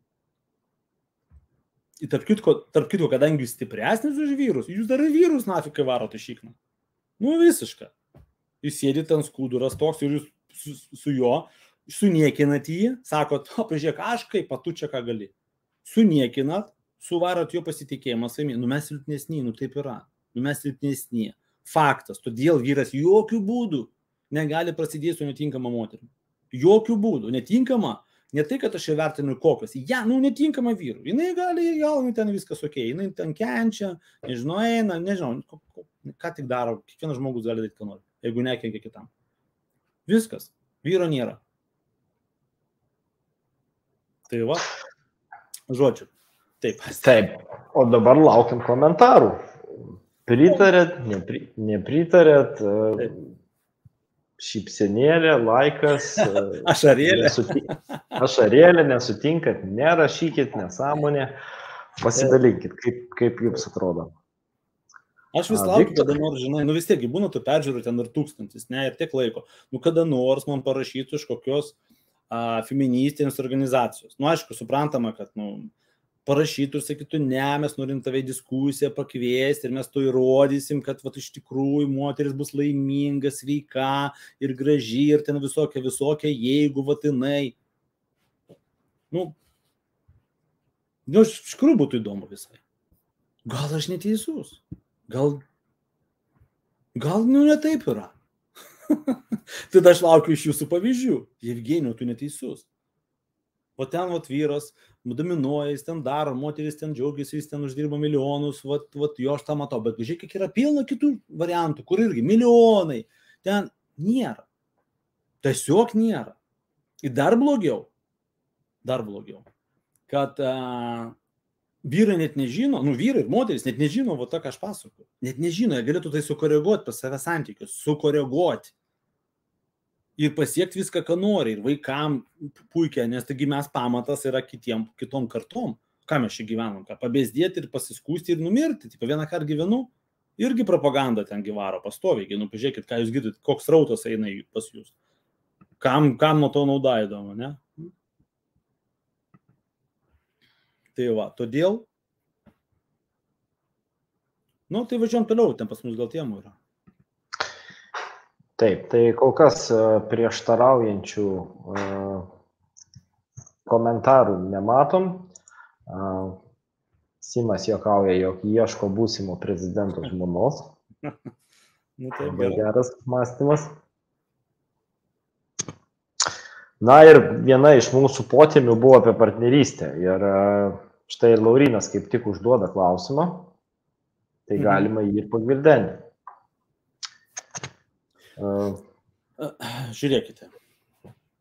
Ir tarp kitko, tarp kitko, kadangi jūs stipresnis už vyrus, jūs dar vyrus nafikai varote šikną. Nu visišką. Jūs sėdite ant skūduras toks ir jūs su, su juo suniekinat jį, sakot, o pažiūrėk, aš kaip, tu čia ką gali. Suniekinat, suvarot jo pasitikėjimą savimi. Nu mes silpnesni, nu taip yra. Nu mes silpnesni. Faktas. Todėl vyras jokių būdų negali prasidėti su netinkama moterimi. Jokių būdų. Netinkama. Ne tai, kad aš įvertinu kokios. Ja, nu netinkama vyrų. Jinai gali, gal, nu, ten viskas ok. Jinai ten kenčia, nežinau, eina, nežinau, ką tik daro. Kiekvienas žmogus gali daryti, ką nori. Jeigu nekenkia kitam. Viskas. Vyro nėra. Tai va. Žodžiu. Taip. Taip. O dabar laukiam komentarų. Pritarėt, nepri, nepritarėt, Taip. Šypsenėlė, laikas. Ašarėlė. Nesuti, ašarėlė, nesutinkat, nerašykit, nesąmonė. Pasidalinkit, kaip, kaip jums atrodo. Aš vis laukiu, kada nors, žinai, nu vis tiek, būna tu peržiūrų ten ir tūkstantis, ne, ir tiek laiko. Nu kada nors man parašytų iš kokios a, feministinės organizacijos. Nu aišku, suprantama, kad, nu, parašytų ir sakytų, ne, mes norim tave į diskusiją pakviesti ir mes to įrodysim, kad vat, iš tikrųjų moteris bus laiminga, sveika ir graži ir ten visokia, visokia, jeigu vat jinai. Nu, nu, iš tikrųjų būtų įdomu visai. Gal aš neteisus? Gal, gal, nu, ne taip yra. Tada aš laukiu iš jūsų pavyzdžių. Jevgenijau, tu neteisus. O ten vat vyras dominuoja, jis ten daro, moteris ten džiaugiasi, jis ten uždirba milijonus, vat, vat jo aš tą matau, bet žiūrėk, kiek yra pilna kitų variantų, kur irgi milijonai, ten nėra. Tiesiog nėra. Ir dar blogiau, dar blogiau, kad a, vyrai net nežino, nu vyrai ir moteris net nežino, va tą, ką aš pasakoju, net nežino, jie galėtų tai sukoreguoti pas save santykius, sukoreguoti. Ir pasiekti viską, ką nori, ir vaikam puikiai, nes taigi mes pamatas yra kitiem, kitom kartom. Ką mes čia gyvenom, ką pabėsdėti ir pasiskūsti ir numirti. Taip, vieną kartą gyvenu, irgi propaganda ten gyvaro pastoviai. Nu, pažiūrėkit, ką jūs girdite, koks rautas eina pas jūs. Kam, kam nuo to nauda įdomu, ne? Tai va, todėl. Nu, tai važiuom toliau, ten pas mus gal temų yra. Taip, tai kol kas prieštaraujančių komentarų nematom. Simas juokauja, jog ieško būsimo prezidento žmonos. Nu, taip, labai geras mąstymas. Na ir viena iš mūsų potėmių buvo apie partnerystę. Ir štai Laurynas kaip tik užduoda klausimą. Tai galima jį ir pagvildenti. Uh, Žiūrėkite,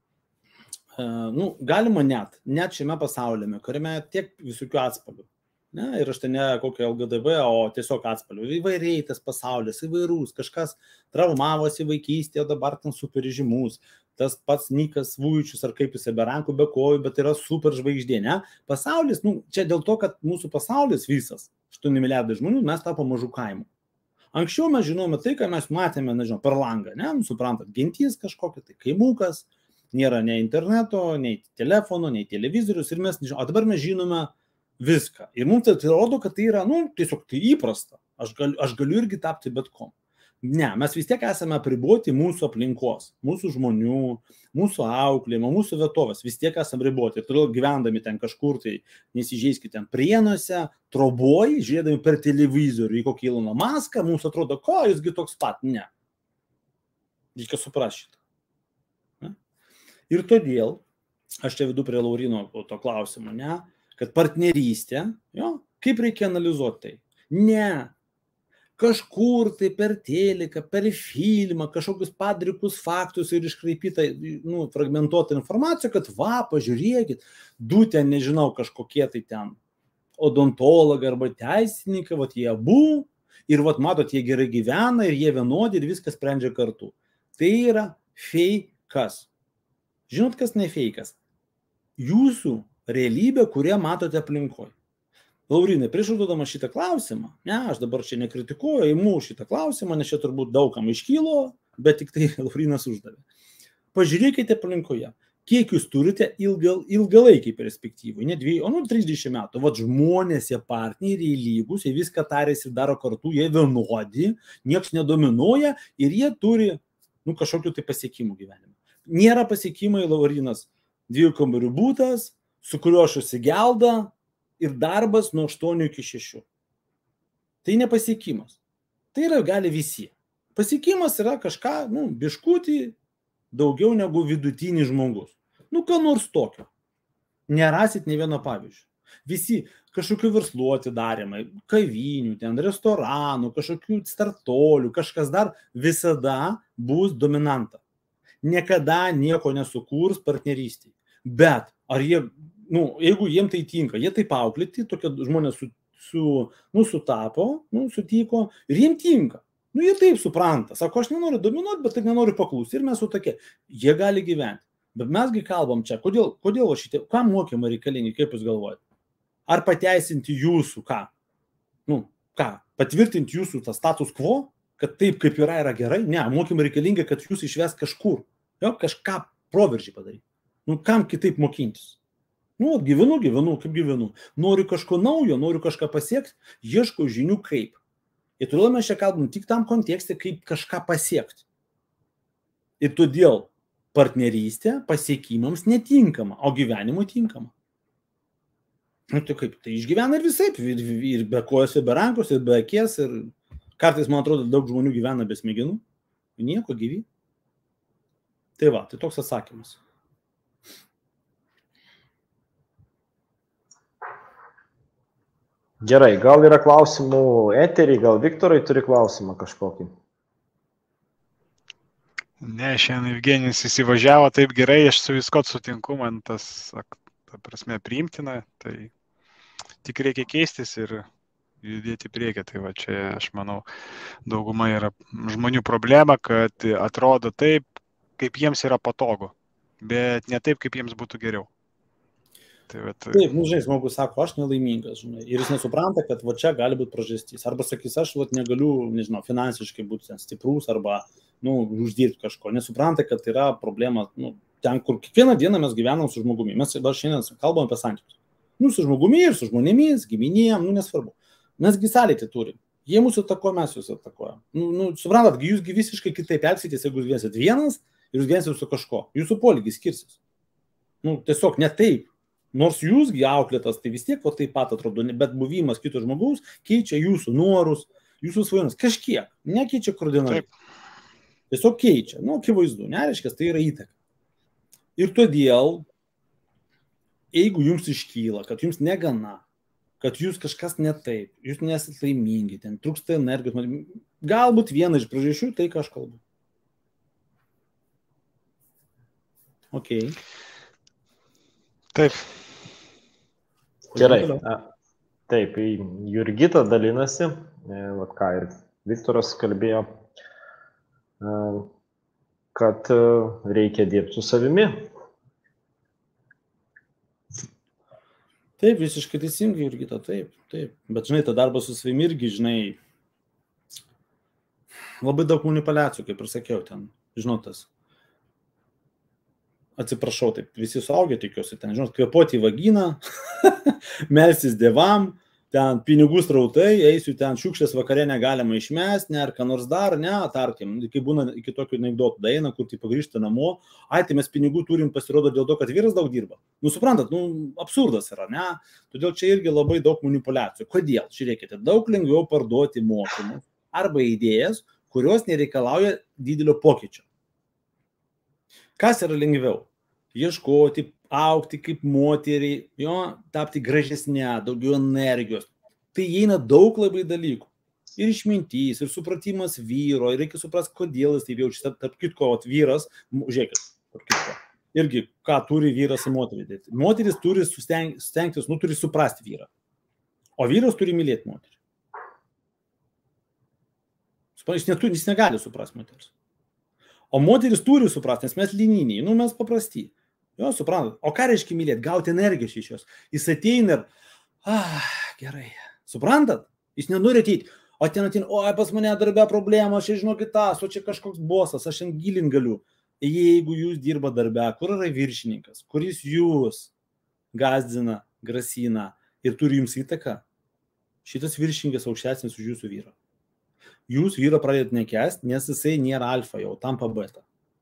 uh, nu, galima net, net šiame pasaulyme, kuriame tiek visokių atspalvių, Ne, ir aš tai ne kokio L G D B, o tiesiog atspalvių. Įvairiai tas pasaulis, įvairūs, kažkas traumavosi vaikystėje, o dabar ten super žymus. Tas pats Nikas Vujčius, ar kaip jisai be rankų, be kojų, bet yra super žvaigždė, ne? Pasaulis, nu, čia dėl to, kad mūsų pasaulis visas, aštuoni milijardai žmonių, mes tapo mažų kaimų. Anksčiau mes žinome tai, ką mes matėme, nežinau, per langą, ne? Suprantat, gentys kažkokia, tai kaimukas, nėra nei interneto, nei telefono, nei televizorius, ir mes nežinome, o dabar mes žinome viską. Ir mums tai rodo, kad tai yra, nu, tiesiog tai įprasta. Aš galiu, aš galiu irgi tapti bet kom. Ne, mes vis tiek esame apriboti mūsų aplinkos, mūsų žmonių, mūsų auklėjimo, mūsų vietovės, vis tiek esame riboti. Ir todėl gyvendami ten kažkur, tai nesižeiskite ten Prienuose, Troboj, žiūrėdami per televizorių į kokį Iloną Maską, mums atrodo, ko jisgi toks pat, ne. Reikia suprasti šitą. Ne? Ir todėl, aš čia vedu prie Laurino to klausimo, ne, kad partnerystė, jo, kaip reikia analizuoti tai? Ne. Kažkur tai per teliką, per filmą, kažkokius padrikus faktus ir iškraipytą, nu, fragmentuotą informaciją, kad va, pažiūrėkit, du ten, nežinau, kažkokie tai ten odontologai arba teisininkai, vat jie abu, ir vat matot, jie gerai gyvena ir jie vienodi ir viskas sprendžia kartu. Tai yra feikas. Žinot, kas ne feikas? Jūsų realybė, kurią matote aplinkoje. Laurinai, prieš užduodama šitą klausimą, ne, aš dabar čia nekritikuoju, įimu šitą klausimą, nes čia turbūt daugam iškylo, bet tik tai Laurinas uždavė. Pažiūrėkite aplinkoje, kiek jūs turite ilgal, ilgalaikiai perspektyvai, ne dviejų, o nu trisdešimt metų. Vat žmonės, jie partneriai lygus, jie viską tarėsi ir daro kartu, jie vienodi, nieks nedominuoja ir jie turi, nu, kažkokių tai pasiekimų gyvenime. Nėra pasiekimai, Laurinas, dviejų kambarių būtas, su kuriuo aš užsigelda, ir darbas nuo aštuonių iki šešių. Tai nepasiekimas. Tai yra gali visi. Pasiekimas yra kažką, nu, biškutį daugiau negu vidutinis žmogus. Nu, ką nors tokio. Nerasit nei vieno pavyzdžio. Visi kažkokių verslų atidarymai, kavinių, ten, restoranų, kažkokių startolių, kažkas dar visada bus dominanta. Niekada nieko nesukurs partnerystėje. Bet ar jie, nu, jeigu jiem tai tinka, jie taip auklėti, tokie žmonės su, su, nu, sutapo, nu, sutiko ir jiem tinka. Nu, jie taip supranta. Sako, aš nenoriu dominuoti, bet taip nenoriu paklūsti. Ir mes su tokie, jie gali gyventi. Bet mesgi kalbam čia, kodėl, kodėl šitie, ką mokymai reikalingi, kaip jūs galvojate? Ar pateisinti jūsų, ką? Nu, ką? Patvirtinti jūsų tą status quo, kad taip, kaip yra, yra gerai? Ne, mokymai reikalingi, kad jūs išves kažkur. Jo, kažką proveržį padaryti. Nu, kam kitaip mokintis? Nu, gyvenu, gyvenu, kaip gyvenu. Noriu kažko naujo, noriu kažką pasiekti, ieškau žinių kaip. Ir todėl mes čia kalbam tik tam kontekste, kaip kažką pasiekti. Ir todėl partnerystė pasiekimams netinkama, o gyvenimui tinkama. Nu, tai kaip, tai išgyvena ir visaip, ir, ir be kojos, ir be rankos, ir be akies, ir kartais, man atrodo, daug žmonių gyvena be smegenų, nieko gyvi. Tai va, tai toks atsakymas. Gerai, gal yra klausimų eterį, gal Viktorai turi klausimą kažkokį? Ne, šiandien Evgenijus įsivažiavo taip gerai, aš su visko sutinku, man tas, ta prasme, priimtina, tai tik reikia keistis ir judėti priekį. Tai va čia, aš manau, dauguma yra žmonių problema, kad atrodo taip, kaip jiems yra patogu, bet ne taip, kaip jiems būtų geriau. Tai, bet... Taip, nu, žinai, žmogus sako, aš nelaimingas, žinai, ir jis nesupranta, kad va čia gali būti priežastis. Arba sakys, aš va, negaliu, nežinau, finansiškai būti stiprus, arba, nu, uždirbti kažko. Nesupranta, kad yra problema, nu, ten, kur kiekvieną dieną mes gyvenam su žmogumi. Mes šiandien kalbam apie santykius. Nu, su žmogumi ir su žmonėmis, giminėm, nu, nesvarbu. Mesgi sąlytį turim. Jie mūsų atako, mes jūs atakojam. Nu, nu, suprantat, jūsgi visiškai kitaip elgsitės, jeigu jūs gyvensit vienas ir jūs gyvensit su kažko. Jūsų poelgis skirsis. Nu, tiesiog ne taip. Nors jūsgi auklėtas, tai vis tiek o taip pat atrodo, bet buvimas kito žmogaus keičia jūsų norus, jūsų svajonės. Kažkiek, nekeičia kardinaliai. Tiesiog keičia. Nu, akivaizdu, nereiškia, tai yra įtaka. Ir todėl, jeigu jums iškyla, kad jums negana, kad jūs kažkas ne taip, jūs nesat laimingi, ten trūksta energijos, galbūt viena iš priežasčių tai, ką aš kalbu. Ok. Taip. Gerai. Taip, Jurgita dalinasi, vat ką ir Viktoras kalbėjo, kad reikia dirbti su savimi. Taip, visiškai teisingai, Jurgita, taip, taip. Bet, žinai, ta darbas su savimi irgi, žinai, labai daug manipulacijų, kaip ir sakiau, ten, žinotas. Atsiprašau, taip, visi suaugę tikiuosi, ten, žinot, kvėpuoti į vaginą, melstis dievam, ten pinigų srautai, eisiu ten šiukšlės vakarė negalima išmesti, ne, ar ką nors dar, ne, tarkim, kai būna iki tokių anekdotų daina, kur tai pagrįžta namo, ai, tai mes pinigų turim pasirodo dėl to, kad vyras daug dirba. Nu, suprantat, nu, absurdas yra, ne, todėl čia irgi labai daug manipulacijų. Kodėl? Žiūrėkite, daug lengviau parduoti mokymus arba idėjas, kurios nereikalauja didelio pokyčio. Kas yra lengviau? Ieškoti, augti kaip moteriai, jo, tapti gražesnė, daugiau energijos. Tai įeina daug labai dalykų. Ir išmintys, ir supratimas vyro, ir reikia suprasti, kodėl jis taip jaučiasi. Tarp kitko, vyras, žiūrėkit, tarp kitko, irgi, ką turi vyras ir moteris. Moteris turi stengtis, nu, turi suprasti vyrą. O vyras turi mylėti moterį. Jis, neturi, jis negali suprasti moteris. O moteris turi suprasti, nes mes lininiai, nu, mes paprasti. Jo, suprantat. O ką reiškia mylėti? Gauti energijos iš jos. Jis ateina ir, ah, gerai. Suprantat? Jis nenori ateiti. O ten ateina, oi, pas mane darbė problema, aš žinau kitas, o čia kažkoks bosas, aš ant gilin galiu. Jeigu jūs dirba darbė, kur yra viršininkas, kuris jūs gazdina, grasina ir turi jums įtaką, šitas viršininkas aukštesnis už jūsų vyrą. Jūs vyrą pradėt nekęst, nes jisai nėra alfa, jau tampa beta.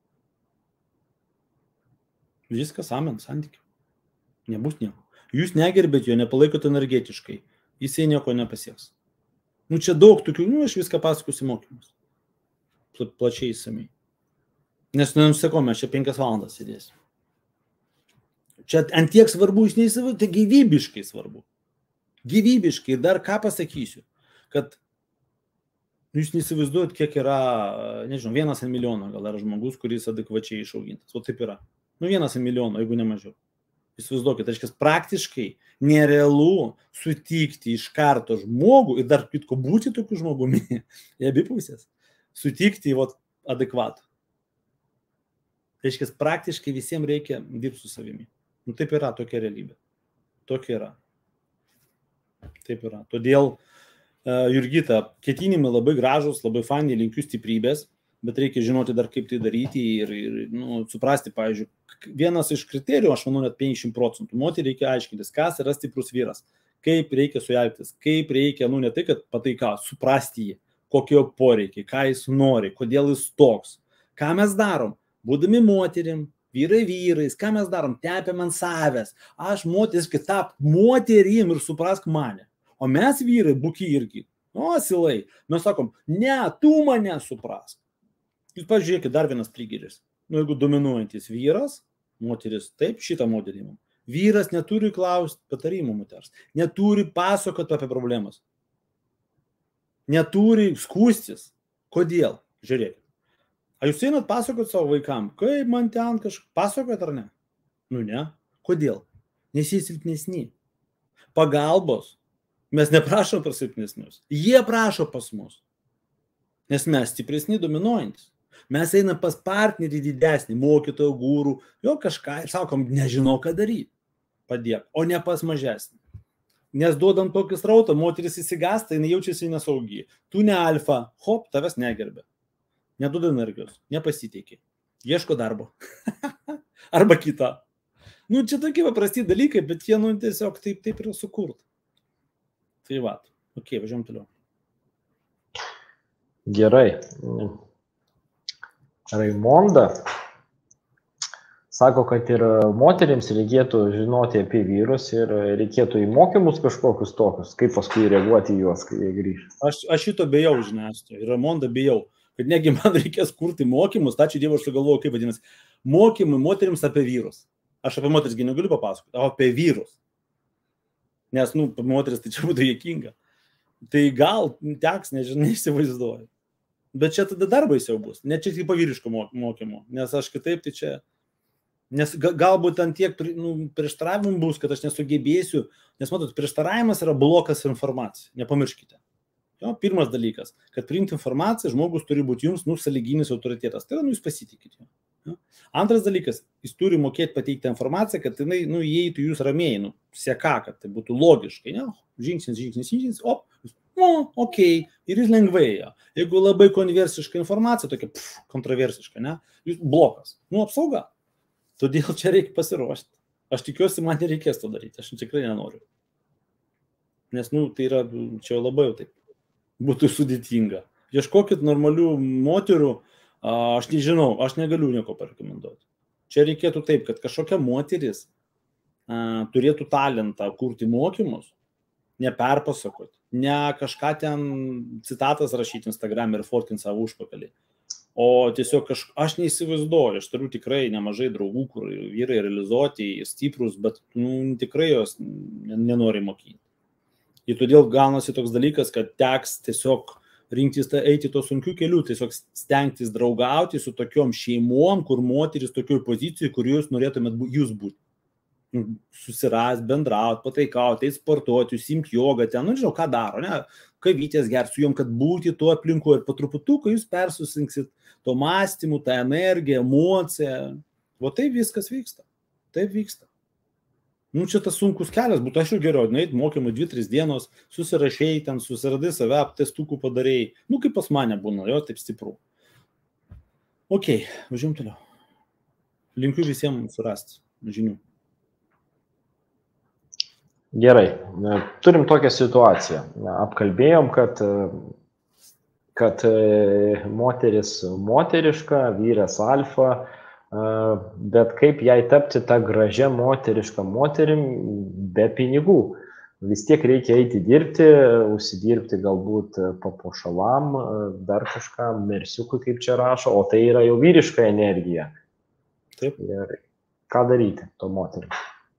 Viskas amen, santykių. Nebus nieko. Jūs negerbėt jo, nepalaikot energetiškai. Jisai nieko nepasieks. Nu, čia daug tokių, nu, aš viską pasakosiu mokymus. Plačiai įsamiai. Nes, nenusakau, mes čia penkias valandas sėdėsim. Čia ant tiek svarbu, jūs neįsivaizduojate, tai gyvybiškai svarbu. Gyvybiškai. Ir dar ką pasakysiu, kad jūs neįsivaizduojat, kiek yra, nežinau, vienas ant milijono gal yra žmogus, kuris adekvačiai išaugintas. O taip yra. Nu, vienas ant milijono, jeigu ne mažiau. Įsivaizduokit, tai praktiškai nerealu sutikti iš karto žmogų ir dar kitko būti tokiu žmogumi, į abi pusės, sutikti vat, adekvatų. Tai reiškia, praktiškai visiems reikia dirbti su savimi. Nu, taip yra, tokia realybė. Tokia yra. Taip yra. Todėl, uh, Jurgita, ketinimai labai gražus, labai fani, linkiu stiprybės, bet reikia žinoti dar, kaip tai daryti ir, ir nu, suprasti, pavyzdžiui, vienas iš kriterijų, aš manau, net penkiasdešimt procentų. Moteriai reikia aiškintis, kas yra stiprus vyras, kaip reikia su juo elgtis, kaip reikia, nu, ne tai, kad pataika, suprasti jį, kokie poreikiai, ką jis nori, kodėl jis toks. Ką mes darom? Būdami moterim, vyrai vyrais, ką mes darom? Tepiam ant savęs. Aš moteris, kad tap moterim ir suprask mane. O mes vyrai, buki irgi. O, silai. Mes sakom, ne, tu mane suprask. Jūs pažiūrėkit, dar vienas trigeris. Nu, jeigu dominuojantis vyras, moteris, taip, šitą modelį. Vyras neturi klausti patarimų moters, neturi pasakoti apie problemas, neturi skūstis. Kodėl? Žiūrėkit. Ar jūs einat pasakoti savo vaikam, kaip man ten kažką pasakot ar ne? Nu ne. Kodėl? Nes jie silpnesni. Pagalbos. Mes neprašom per silpnesnius. Jie prašo pas mus. Nes mes stipresni dominuojantis. Mes einam pas partnerį didesnį, mokytojo, gūrų, jo kažką ir sakom, nežinau, ką daryti. Padėk, o ne pas mažesnį. Nes duodant tokį srautą, moteris įsigąsta, jinai jaučiasi nesaugiai. Tu ne alfa, hop, tavęs negerbė. Neduoda energijos, nepasiteikia. Ieško darbo. Arba kita. Nu, čia tokie paprasti dalykai, bet jie, nu, tiesiog taip, taip yra sukurt. Tai va, ok, važiuom toliau. Gerai. Raimonda sako, kad ir moterims reikėtų žinoti apie vyrus ir reikėtų į mokymus kažkokius tokius, kaip paskui reaguoti į juos, kai jie grįžta. Aš, aš šito bijau, žiniasklaidoje, ir Raimonda bijau, kad negi man reikės kurti mokymus, tačiau Dievo aš galvoju, kaip vadinasi, mokymai moterims apie vyrus. Aš apie moteris negaliu papasakoti, o apie vyrus. Nes, nu, moteris tai čia būtų juokinga. Tai gal teks, nežinau, neįsivaizduoju. Bet čia tada dar baisiau bus. Ne čia tik pavyriško mokymo, nes aš kitaip tai čia Nes galbūt ant tiek nu, prieštaravimų bus, kad aš nesugebėsiu, nes matot, prieštaravimas yra blokas informacija, nepamirškite. Jo, pirmas dalykas, kad priimti informaciją, žmogus turi būti jums, nu, sąlyginis autoritetas, tai yra, nu, jūs pasitikite. Jo. Antras dalykas, jis turi mokėti pateikti informaciją, kad jinai, nu, įeitų jūs ramiai, nu, seka, kad tai būtų logiškai, ne, žingsnis, žingsnis, žingsnis, op, nu, okei, okay. Ir jis lengvai ėjo. Jeigu labai konversiška informacija, tokia pff, kontroversiška, ne, jūs blokas, nu, apsauga. Todėl čia reikia pasiruošti. Aš tikiuosi, man nereikės to daryti, aš tikrai nenoriu. Nes, nu, tai yra, čia labai jau taip, būtų sudėtinga. Ieškokit normalių moterų, aš nežinau, aš negaliu nieko parekomenduoti. Čia reikėtų taip, kad kažkokia moteris a, turėtų talentą kurti mokymus, neperpasakoti, ne kažką ten citatas rašyti Instagram ir fotkint savo užpakalį. O tiesiog aš, aš neįsivaizduoju, aš turiu tikrai nemažai draugų, kur vyrai realizuoti, stiprus, bet nu, tikrai jos nenori mokyti. Ir todėl gaunasi toks dalykas, kad teks tiesiog rinktis, eiti to sunkių kelių, tiesiog stengtis draugauti su tokiom šeimom, kur moteris tokioj pozicijai, kur jūs norėtumėt jūs būti. Susiras, bendrauti, pataikauti, eiti sportuoti, užsiimti jogą ten, nu, žinau, ką daro, ne, kavytės gerti su jom, kad būti tuo aplinku ir po truputuką jūs persusinksit to mąstymu, tą energiją, emociją. O taip viskas vyksta. Taip vyksta. Nu, čia tas sunkus kelias būtų, aš jau geriau, nueit mokymui dvi tris dienos, susirašėjai ten, susiradai save, testukų padarėjai. Nu, kaip pas mane būna, jo, taip stipru. Ok, važiuom toliau. Linkiu visiems surasti žinių. Gerai, turim tokią situaciją. Apkalbėjom, kad, kad moteris moteriška, vyras alfa, bet kaip jai tapti tą gražią moterišką moterim be pinigų. Vis tiek reikia eiti dirbti, užsidirbti galbūt papuošalam, dar kažką, mersiukui, kaip čia rašo, o tai yra jau vyriška energija. Taip. Ir ką daryti to moterims?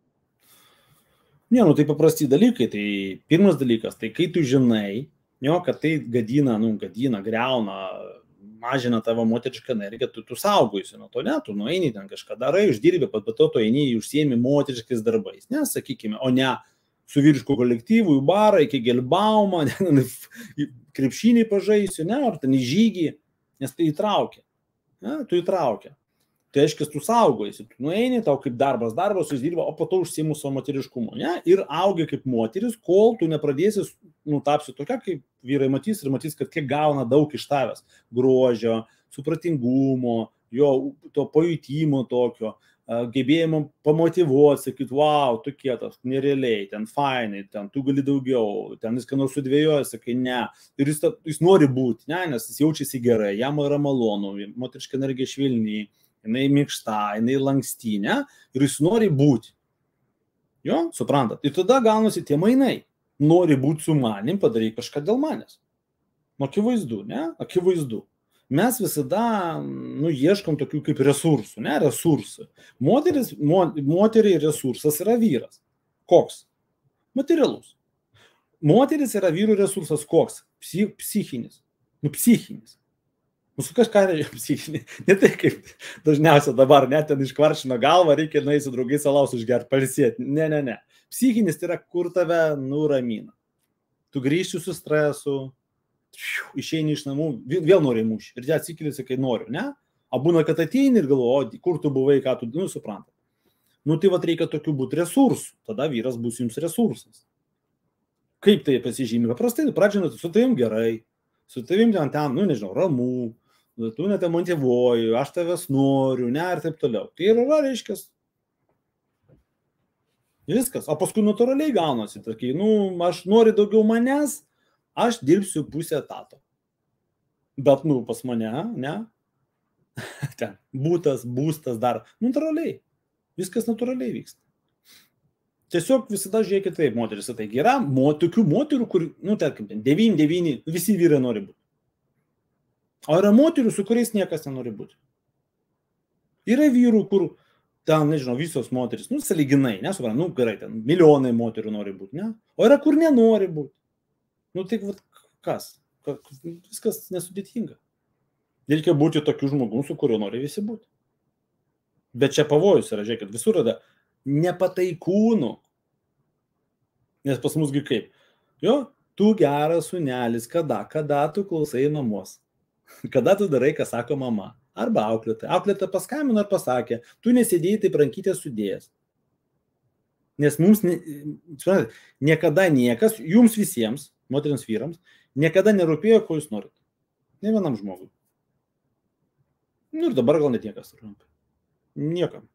Ne, nu tai paprasti dalykai, tai pirmas dalykas, tai kai tu žinai, jo, kad tai gadina, nu, gadina, greuna, mažina tavo moterišką energiją, tu, tu saugojusi nuo to, ne, tu nueini ten kažką darai, uždirbi, bet to tu eini į užsiemi moteriškais darbais, ne, sakykime, o ne su vyrišku kolektyvu į barą, iki gelbaumą, ne, krepšinį pažaisiu, ne, ar ten į žygį, nes tai įtraukia, ne, tu įtraukia. Tai aiškiai, tu saugojiesi, tu nueini, tau kaip darbas, darbas uždirba, o po to užsiimu savo moteriškumu, ne? Ir augi kaip moteris, kol tu nepradėsi, nu, tapsi tokia, kaip vyrai matys ir matys, kad kiek gauna daug iš tavęs. Grožio, supratingumo, jo, to pajutimo tokio, gebėjimo pamotyvuoti, sakyti, wow, tu kietas, nerealiai, ten fainai, ten tu gali daugiau, ten jis ką nors sudvėjoja, sakai, ne. Ir jis, jis nori būti, ne, nes jis jaučiasi gerai, jam yra malonu, moteriška energija švelniai. Jinai minkšta, jinai lankstinė ir jis nori būti. Jo, suprantat? Ir tada gaunasi tie mainai. Nori būti su manim, padarai kažką dėl manęs. Nu, akivaizdu, ne? Akivaizdu. Mes visada, nu, ieškom tokių kaip resursų, ne? Resursų. Moteris, mo, moteriai resursas yra vyras. Koks? Materialus. Moteris yra vyrų resursas koks? Psi, psichinis. Nu, psichinis. Mūsų kažką reikia psichinį, ne tai kaip dažniausiai dabar, net ten iškvaršino galvą, reikia nueiti su draugais alaus užgerti, pailsėti. Ne, ne, ne. Psichinis tai yra, kur tave nuramina. Tu grįžti su stresu, išeini iš namų, vėl nori mūšį. Ir čia atsikėlėsi, kai noriu, ne? O būna, kad ateini ir galvoji, kur tu buvai, ką tu, nu, suprantat. Nu, tai vat reikia tokių būti resursų. Tada vyras bus jums resursas. Kaip tai pasižymė? Paprastai, pradžioje, su tavim gerai, su tavim ten, ten, nu, nežinau, ramų. Tu net motyvuoju, aš tavęs noriu, ne, ir taip toliau. Tai yra, reiškia, viskas. O paskui natūraliai gaunasi. Tokiai, nu, aš noriu daugiau manęs, aš dirbsiu pusę etato. Bet, nu, pas mane, ne, ten, būtas, būstas dar, natūraliai. Viskas natūraliai vyksta. Tiesiog visada žiūrėkit taip, moteris, tai yra mo, tokių moterų, kur, nu, tarkim, devyni devyni, visi vyrai nori būti. O yra moterių, su kuriais niekas nenori būti. Yra vyrų, kur ten, nežinau, visos moteris, nu, sąlyginai, nesuprantu, nu, gerai, ten milijonai moterų nori būti, ne? O yra, kur nenori būti. Nu, tai kas? Viskas nesudėtinga. Reikia būti tokiu žmogu, su kuriuo nori visi būti. Bet čia pavojus yra, žiūrėkit, visur yra nepataikūnų. Nes pas musgi kaip? Jo, tu geras sunelis, kada, kada tu klausai mamos. Kada tu darai, ką sako mama. Arba auklėta. Auklėta paskambino ir pasakė, tu nesėdėjai taip rankytės sudėjęs. Nes mums ne, niekada niekas, jums visiems, moteriams vyrams, niekada nerūpėjo, ko jūs norit. Ne vienam žmogui. Nu ir dabar gal net niekas rūpė. Niekam.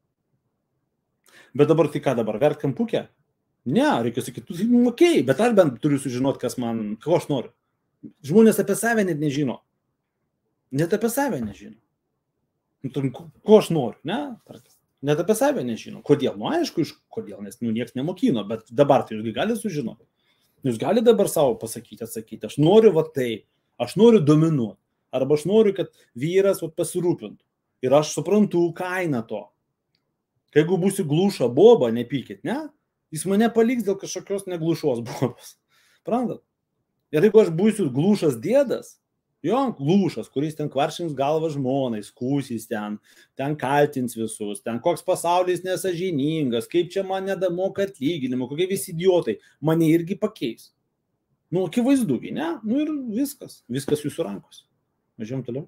Bet dabar tai ką dabar, verkt kampukę? Ne, reikia sakyti, nu, okei, okay, bet aš bent turiu sužinoti, kas man, ko aš noriu. Žmonės apie save net nežino. Net apie save nežino. Ko aš noriu, ne? Net apie save nežino. Kodėl? Nu, aišku, iš kodėl, nes nu, nieks nemokino, bet dabar tai jūs gali sužinoti. Jūs gali dabar savo pasakyti, atsakyti, aš noriu va tai, aš noriu dominuoti, arba aš noriu, kad vyras va, pasirūpintų. Ir aš suprantu kainą to. Kai jeigu būsiu gluša boba, nepykit, ne? Jis mane paliks dėl kažkokios neglušos bobos. Prantat? Ir jeigu aš būsiu glušas dėdas, jo, glušas, kuris ten kvaršins galvą žmonai, skūsys ten, ten kaltins visus, ten koks pasaulis nesažiningas, kaip čia man nedamoka atlyginimo, kokie visi idiotai, mane irgi pakeis. Nu, akivaizdugi, ne? Nu ir viskas, viskas jūsų rankos. Važiuojam toliau.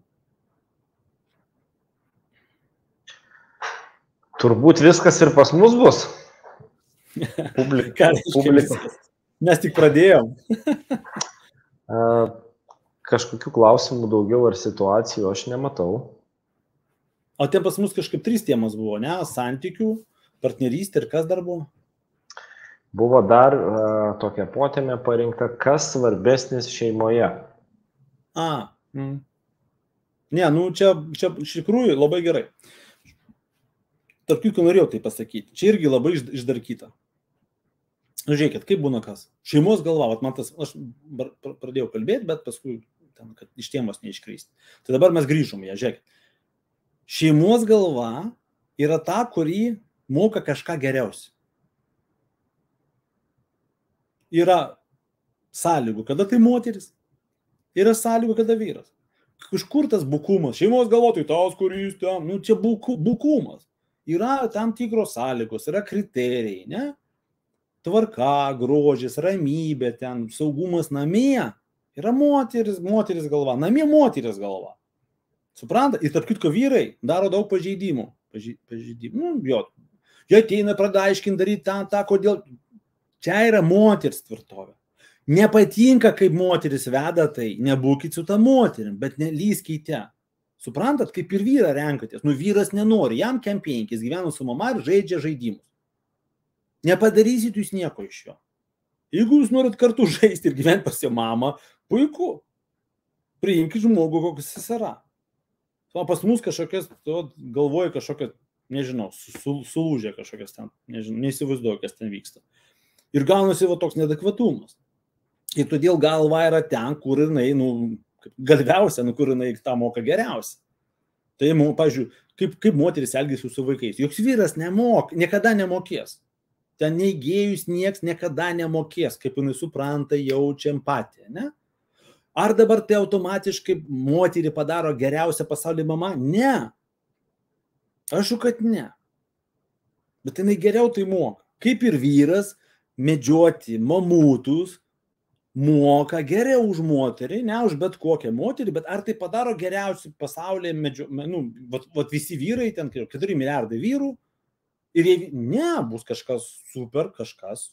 Turbūt viskas ir pas mus bus. Publika. Publika. Mes tik pradėjom. uh, kažkokių klausimų daugiau ar situacijų aš nematau. O ten pas mus kažkaip trys temos buvo, ne? Santykių, partnerystė ir kas dar buvo? Buvo dar uh, tokia potėmė parinkta, kas svarbesnis šeimoje. A, mm. Ne, nu čia, čia iš tikrųjų labai gerai. Tarp kitko norėjau tai pasakyti. Čia irgi labai išdarkyta. Nu, žiūrėkit, kaip būna kas. Šeimos galva, vat man tas, aš pradėjau kalbėti, bet paskui, ten, kad iš temos neiškrysti. Tai dabar mes grįžom ją, žiūrėkit. Šeimos galva yra ta, kuri moka kažką geriausiai. Yra sąlygų, kada tai moteris, yra sąlygų, kada vyras. Kažkur tas bukumas, šeimos galvotojai, tas, kuris ten, nu, čia buku, bukumas. Yra tam tikros sąlygos, yra kriterijai, ne? Tvarka, grožis, ramybė, ten, saugumas namie. Yra moteris, moteris galva, namie moteris galva. Supranta? Ir tarp kitko vyrai daro daug pažeidimų. Pažy, pažeidimų, nu, jo. Jie ateina, pradeda aiškinti, daryti tą, tą, kodėl. Čia yra moters tvirtovė. Nepatinka, kaip moteris veda, tai nebūkit su ta moterim, bet nelyskite. Suprantat, kaip ir vyrą renkatės. Nu, vyras nenori, jam kem penkis, gyvena su mama ir žaidžia žaidimus. Nepadarysit jūs nieko iš jo. Jeigu jūs norit kartu žaisti ir gyventi pas jo mamą, puiku. Priimkit žmogų, kokius jis yra. O pas mus kažkokias, galvoju kažkokias, nežinau, sulūžė kažkokias ten, nežinau, neįsivaizduoju, kas ten vyksta. Ir gaunasi va toks neadekvatumas. Ir todėl galva yra ten, kur jinai, nu, galviausia, nu, kur jinai tą moka geriausia. Tai, pavyzdžiui, kaip, kaip moteris elgiasi su vaikais. Joks vyras nemok, niekada nemokės. Ten neįgėjus nieks niekada nemokės, kaip jinai supranta, jaučia empatiją, ne? Ar dabar tai automatiškai moterį padaro geriausia pasaulyje mama? Ne. Aišku, kad ne. Bet jinai geriau tai moka. Kaip ir vyras medžioti mamutus moka geriau už moterį, ne už bet kokią moterį, bet ar tai padaro geriausiai pasaulyje medžio, nu, vat, vat visi vyrai, ten keturi milijardai vyrų, ir jei ne, bus kažkas super, kažkas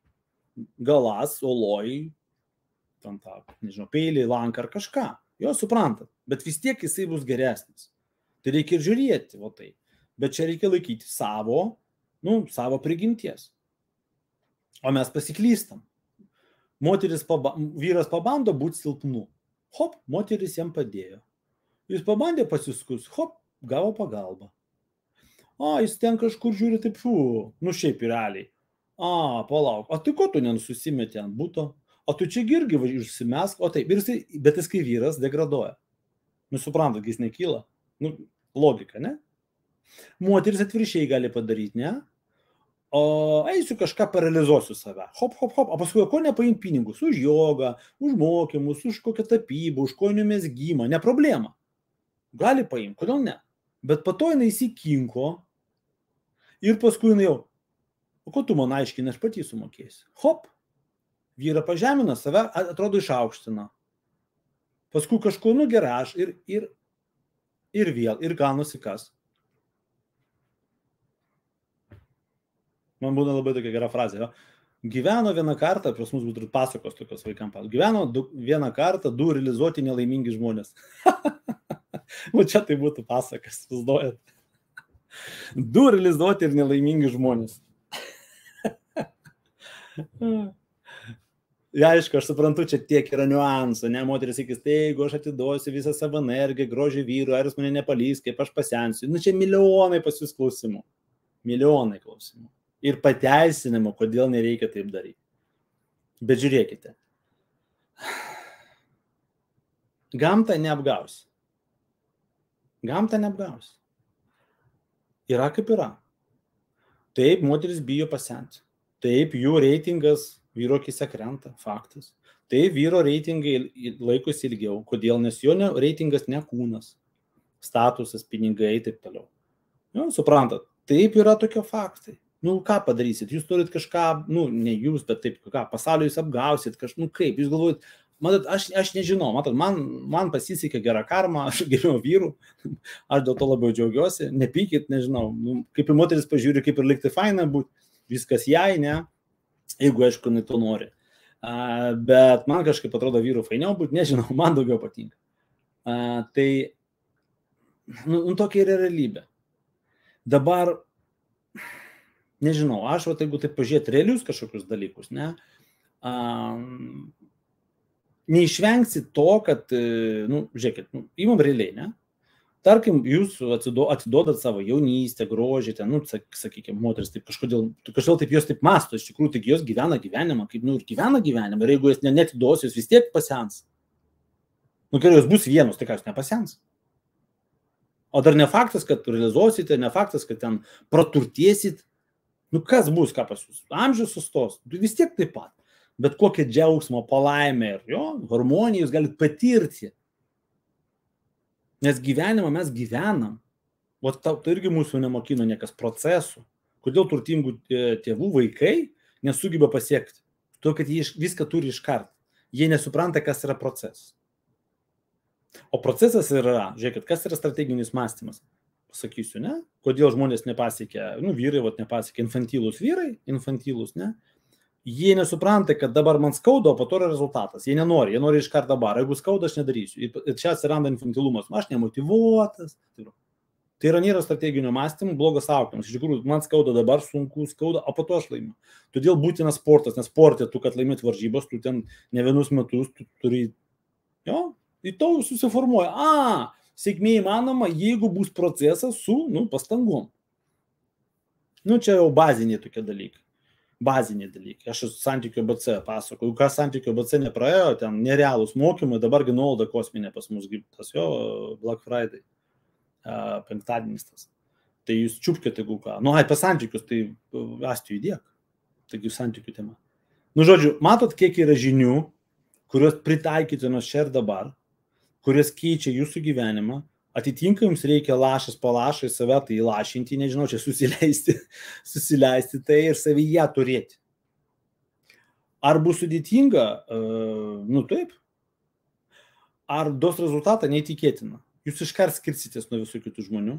galas, oloj, ten tą, nežinau, peiliai, lanką ar kažką. Jo, suprantat, bet vis tiek jisai bus geresnis. Tai reikia ir žiūrėti, va tai. Bet čia reikia laikyti savo, nu, savo prigimties. O mes pasiklystam. Moteris, paba, vyras pabando būti silpnu. Hop, moteris jam padėjo. Jis pabandė pasiskus, hop, gavo pagalbą. O, jis ten kažkur žiūri taip, fū, nu šiaip ir realiai. A, palauk, o tai ko tu nenususimetė ant būto? O tu čia irgi užsimesk, o taip, ir jisai, bet jis kai vyras degraduoja. Nu, suprantat, jis nekyla. Nu, logika, ne? Moteris atviršiai gali padaryti, ne? O eisiu kažką paralizuosiu save. Hop, hop, hop. O paskui, ko nepaim pinigus? Už jogą, už mokymus, už kokią tapybą, už kojinių mezgymą. Ne problema. Gali paim, kodėl ne? Bet po to jinai įsikinko ir paskui jinai jau, o ko tu man aiškini, aš patį sumokėsiu. Hop, vyra pažemina save, atrodo išaukština. Paskui kažko, nu gerai, aš ir, ir, ir vėl, ir gaunasi kas. Man būna labai tokia gera frazė. Jo. Gyveno vieną kartą, pas mus būtų pasakos tokios vaikams, gyveno du, vieną kartą du realizuoti nelaimingi žmonės. O čia tai būtų pasakas, vaizduojat. Du realizuoti ir nelaimingi žmonės. Ja, aišku, aš suprantu, čia tiek yra niuansų, ne, moteris sakys, tai jeigu aš atiduosiu visą savo energiją, grožį vyrų, ar jis mane nepalys, kaip aš pasensiu. Nu, čia milijonai pas jūs klausimų. Milijonai klausimų. Ir pateisinimo, kodėl nereikia taip daryti. Bet žiūrėkite. Gamtą neapgausi. Gamtą neapgausi. Yra kaip yra. Taip, moteris bijo pasenti. Taip, jų reitingas vyro akise krenta, faktas. Taip, vyro reitingai laikosi ilgiau. Kodėl? Nes jo reitingas ne kūnas, statusas, pinigai ir taip toliau. Nu, suprantat, taip yra tokie faktai. Nu, ką padarysit? Jūs turit kažką, nu, ne jūs, bet taip, ką, pasaulio jūs apgausit, kaž, nu, kaip, jūs galvojat, matot, aš, aš nežinau, matot, man, man pasisekė gera karma, aš geriau vyrų, aš dėl to labiau džiaugiuosi, nepykit, nežinau, nu, kaip į moteris pažiūri, kaip ir likti faina būt, viskas jai, ne, jeigu, aišku, ne to nori. Uh, bet man kažkaip atrodo vyrų fainiau būt, nežinau, man daugiau patinka. Uh, tai, nu, nu, tokia yra realybė. Dabar, nežinau, aš, va, jeigu taip pažiūrėti realius kažkokius dalykus, ne, um, neišvengsi to, kad, nu, žiūrėkit, nu, įmam realiai, ne, tarkim, jūs atido, atiduodat savo jaunystę, grožį, ten, nu, sakykime, moteris taip kažkodėl, kažkodėl taip jos taip masto, iš tikrųjų, tik jos gyvena gyvenimą, kaip, nu, ir gyvena gyvenimą, ir jeigu jos ne, netiduos, jos vis tiek pasens. Nu, kai jos bus vienos, tai ką jos nepasens. O dar ne faktas, kad realizuosite, ne faktas, kad ten praturtėsit. Nu, kas bus, ką pas jūs? Amžius sustos, vis tiek taip pat. Bet kokią džiaugsmą, palaimę ir jo, harmoniją jūs galite patirti. Nes gyvenimą mes gyvenam. O tai irgi mūsų nemokino niekas procesų. Kodėl turtingų tėvų vaikai nesugeba pasiekti? To, kad jie viską turi iškart. Jie nesupranta, kas yra procesas. O procesas yra, žiūrėkit, kas yra strateginis mąstymas. Pasakysiu, ne? Kodėl žmonės nepasiekia, nu, vyrai, vat, nepasiekia, infantilus vyrai, infantilus, ne? Jie nesupranta, kad dabar man skauda, o po to yra rezultatas. Jie nenori, jie nori iškart dabar. Jeigu skauda, aš nedarysiu. Ir čia atsiranda infantilumas. Aš nemotyvuotas. Tai yra nėra strateginio mąstymo, blogas auklėjimas. Iš tikrųjų, man skauda dabar, sunku, skauda, o po to aš laimiu. Todėl būtina sportas, nes sportė, tu, kad laimėt varžybos, tu ten ne vienus metus, tu turi, jo, į to susiformuoja. A, sėkmė įmanoma, jeigu bus procesas su, nu, pastangom. Nu, čia jau baziniai tokie dalykai. Baziniai dalykai. Aš santykių B C pasakoju. Ką santykių B C nepraėjo, ten nerealūs mokymai, dabargi nuolaidą kosminė pas mus tas jo Black Friday, penktadienis tas. Tai jūs čiupkite, jeigu ką. Nu, apie santykius, tai Astijų įdėk. Taigi santykių tema. Nu, žodžiu, matot, kiek yra žinių, kurios pritaikytinos čia ir dabar, kurios keičia jūsų gyvenimą, atitinka jums reikia lašas po lašai save, tai įlašinti, nežinau, čia susileisti, susileisti tai ir savyje turėti. Ar bus sudėtinga? Nu taip. Ar duos rezultatą? Neįtikėtina. Jūs iškart skirsitės nuo visų kitų žmonių.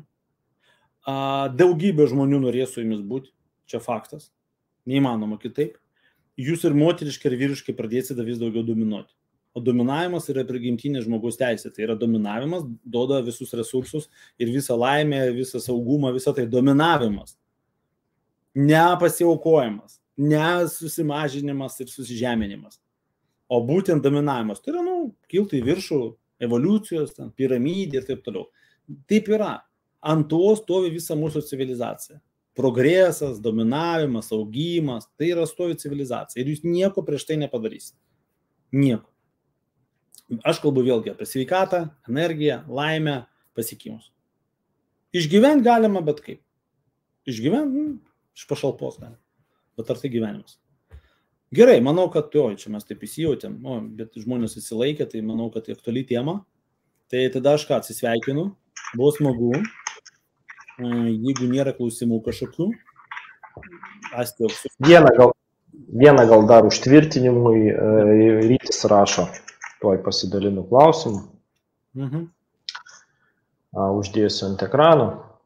Daugybė žmonių norės su jumis būti. Čia faktas. Neįmanoma kitaip. Jūs ir moteriškai, ir vyriškai pradėsite vis daugiau dominuoti. O dominavimas yra prigimtinė žmogaus teisė. Tai yra dominavimas, duoda visus resursus ir visą laimę, visą saugumą, visą tai dominavimas. Ne pasiaukojimas, ne susimažinimas ir susižeminimas. O būtent dominavimas. Tai yra, nu, kilti į viršų, evoliucijos, ten, piramidė ir taip toliau. Taip yra. Ant to stovi visa mūsų civilizacija. Progresas, dominavimas, augimas, tai yra stovi civilizacija. Ir jūs nieko prieš tai nepadarysite. Nieko. Aš kalbu vėlgi apie sveikatą, energiją, laimę, pasiekimus. Išgyventi galima, bet kaip? Išgyventi, nu, iš pašalpos galima. Bet ar tai gyvenimas? Gerai, manau, kad, jo, čia mes taip įsijautėm, o, bet žmonės įsilaikė, tai manau, kad aktuali tema. Tai tada aš ką, atsisveikinu, buvo smagu. Jeigu nėra klausimų kažkokių, Astė. Vieną gal, vieną gal dar užtvirtinimui, Rytis rašo, tuoj pasidalinu klausimą. Mhm. Uždėsiu ant ekrano.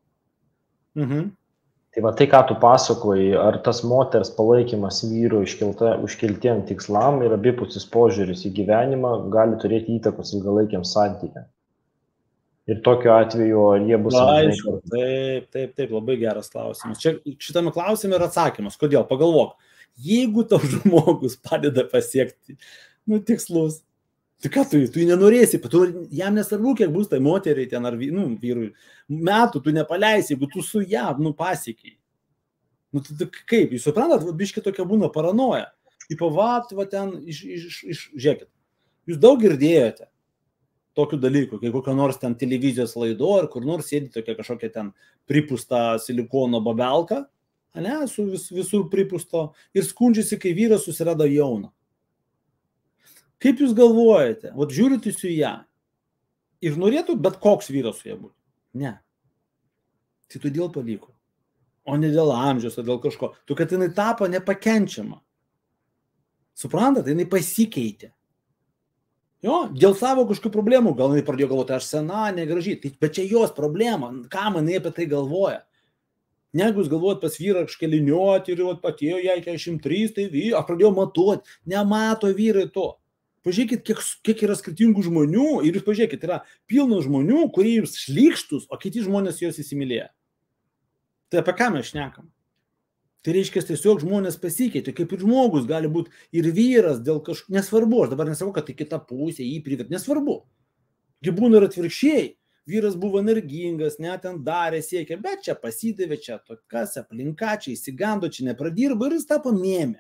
Mhm. Tai va tai, ką tu pasakoji, ar tas moters palaikymas vyro užkeltiem tikslam ir abipusis požiūris į gyvenimą gali turėti įtakos ilgalaikiam santykiam. Ir tokiu atveju, ar jie bus... Aišku, taip, taip, taip, labai geras klausimas. Čia šitame klausime yra atsakymas. Kodėl? Pagalvok, jeigu tau žmogus padeda pasiekti nu, tikslus, tai ką tu, tu nenorėsi, tu, jam nesvarbu, kiek bus tai moteriai ten ar nu, vyrui, metų tu nepaleisi, jeigu tu su ją nu, pasiekiai. Nu, tu, tu, kaip, jūs suprantat, biški tokia būna paranoja. Tipo, va, va ten, iš, iš, iš, žiūrėkit, jūs daug girdėjote tokių dalykų, kai kokio nors ten televizijos laido, ar kur nors sėdi tokia kažkokia ten pripūsta silikono babelka, ne, su vis, visur pripūsto, ir skundžiasi, kai vyras susirado jauną. Kaip jūs galvojate, vat žiūrite su ją ir norėtų bet koks vyras su ją būti? Ne. Tai todėl paliko. O ne dėl amžiaus, o dėl kažko. Tu, kad jinai tapo nepakenčiama. Suprantat, jinai pasikeitė. Jo, dėl savo kažkokių problemų, gal jinai pradėjo galvoti, aš sena, negraži, tai, bet čia jos problema, kam jinai apie tai galvoja. Negu jūs galvojat pas vyrą kažkeliniuoti ir patėjo jai keturiasdešimt trys, tai vyra, aš pradėjau matuoti, nemato vyrai to. Pažiūrėkit, kiek, kiek yra skirtingų žmonių ir jūs pažiūrėkit, yra pilna žmonių, kurie jūs šlykštus, o kiti žmonės jos įsimylėja. Tai apie ką mes šnekam? Tai reiškia, tiesiog žmonės pasikeitė, kaip ir žmogus gali būti ir vyras dėl kažko, nesvarbu, aš dabar nesakau, kad tai kita pusė, jį privet, nesvarbu. Gi būna ir atvirkščiai, vyras buvo energingas, net ten darė, siekė, bet čia pasidavė, čia tokas, aplinka, čia įsigando, čia nepradirbo ir jis tapo mėmė.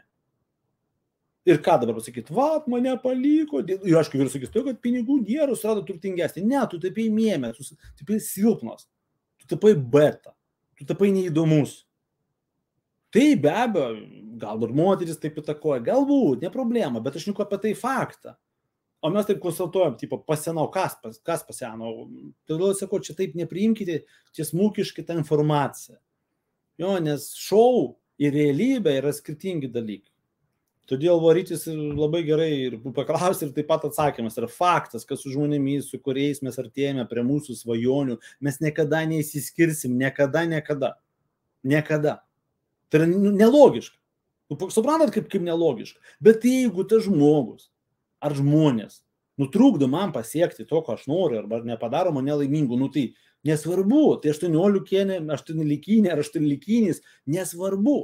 Ir ką dabar pasakyti, va, mane paliko, ir aišku, vyras sakys, tai kad pinigų nėra, surado turtingesnį. Ne, tu tapai mėmė, tu tapai silpnas, tu tapai beta, tu tapai neįdomus. Tai be abejo, galbūt moteris taip įtakoja, galbūt, ne problema, bet aš nieko apie tai faktą. O mes taip konsultuojam, tipo, pasenau, kas, kas pasenau. Todėl sakau, čia taip nepriimkite, čia smūkiškai tą informaciją. Jo, nes šou ir realybė yra skirtingi dalykai. Todėl Rytis labai gerai ir paklausė ir taip pat atsakymas yra faktas, kad su žmonėmis, su kuriais mes artėjame prie mūsų svajonių, mes niekada neįsiskirsim, niekada, niekada, niekada. Tai yra nelogiška. Suprantat, kaip, kaip nelogiška. Bet jeigu tas žmogus ar žmonės nutrūkdo man pasiekti to, ko aš noriu, arba nepadaro mane laimingu, nu tai nesvarbu, tai aštuoniolikinė, aštuoniolikinė ar aštuoniolikinis, nesvarbu.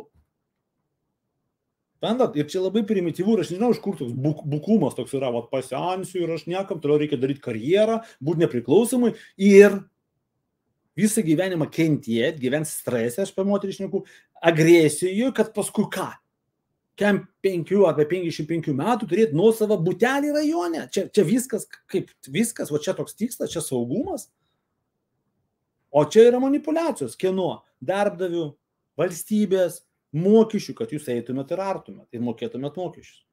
Pandat, ir čia labai primityvų, ir aš nežinau, iš kur toks buk, bukumas toks yra, vat pasensiu ir aš niekam, toliau reikia daryti karjerą, būti nepriklausomai ir visą gyvenimą kentėti, gyventi stresę, aš apie moterį šneku, agresijoje, kad paskui ką? Kem penkių apie penkiasdešimt penkių metų turėti nuosavą butelį rajone. Čia, čia viskas, kaip viskas, va čia toks tikslas, čia saugumas. O čia yra manipuliacijos, kieno, darbdavių, valstybės, mokesčių, kad jūs eitumėt ir artumėt ir mokėtumėt mokesčius.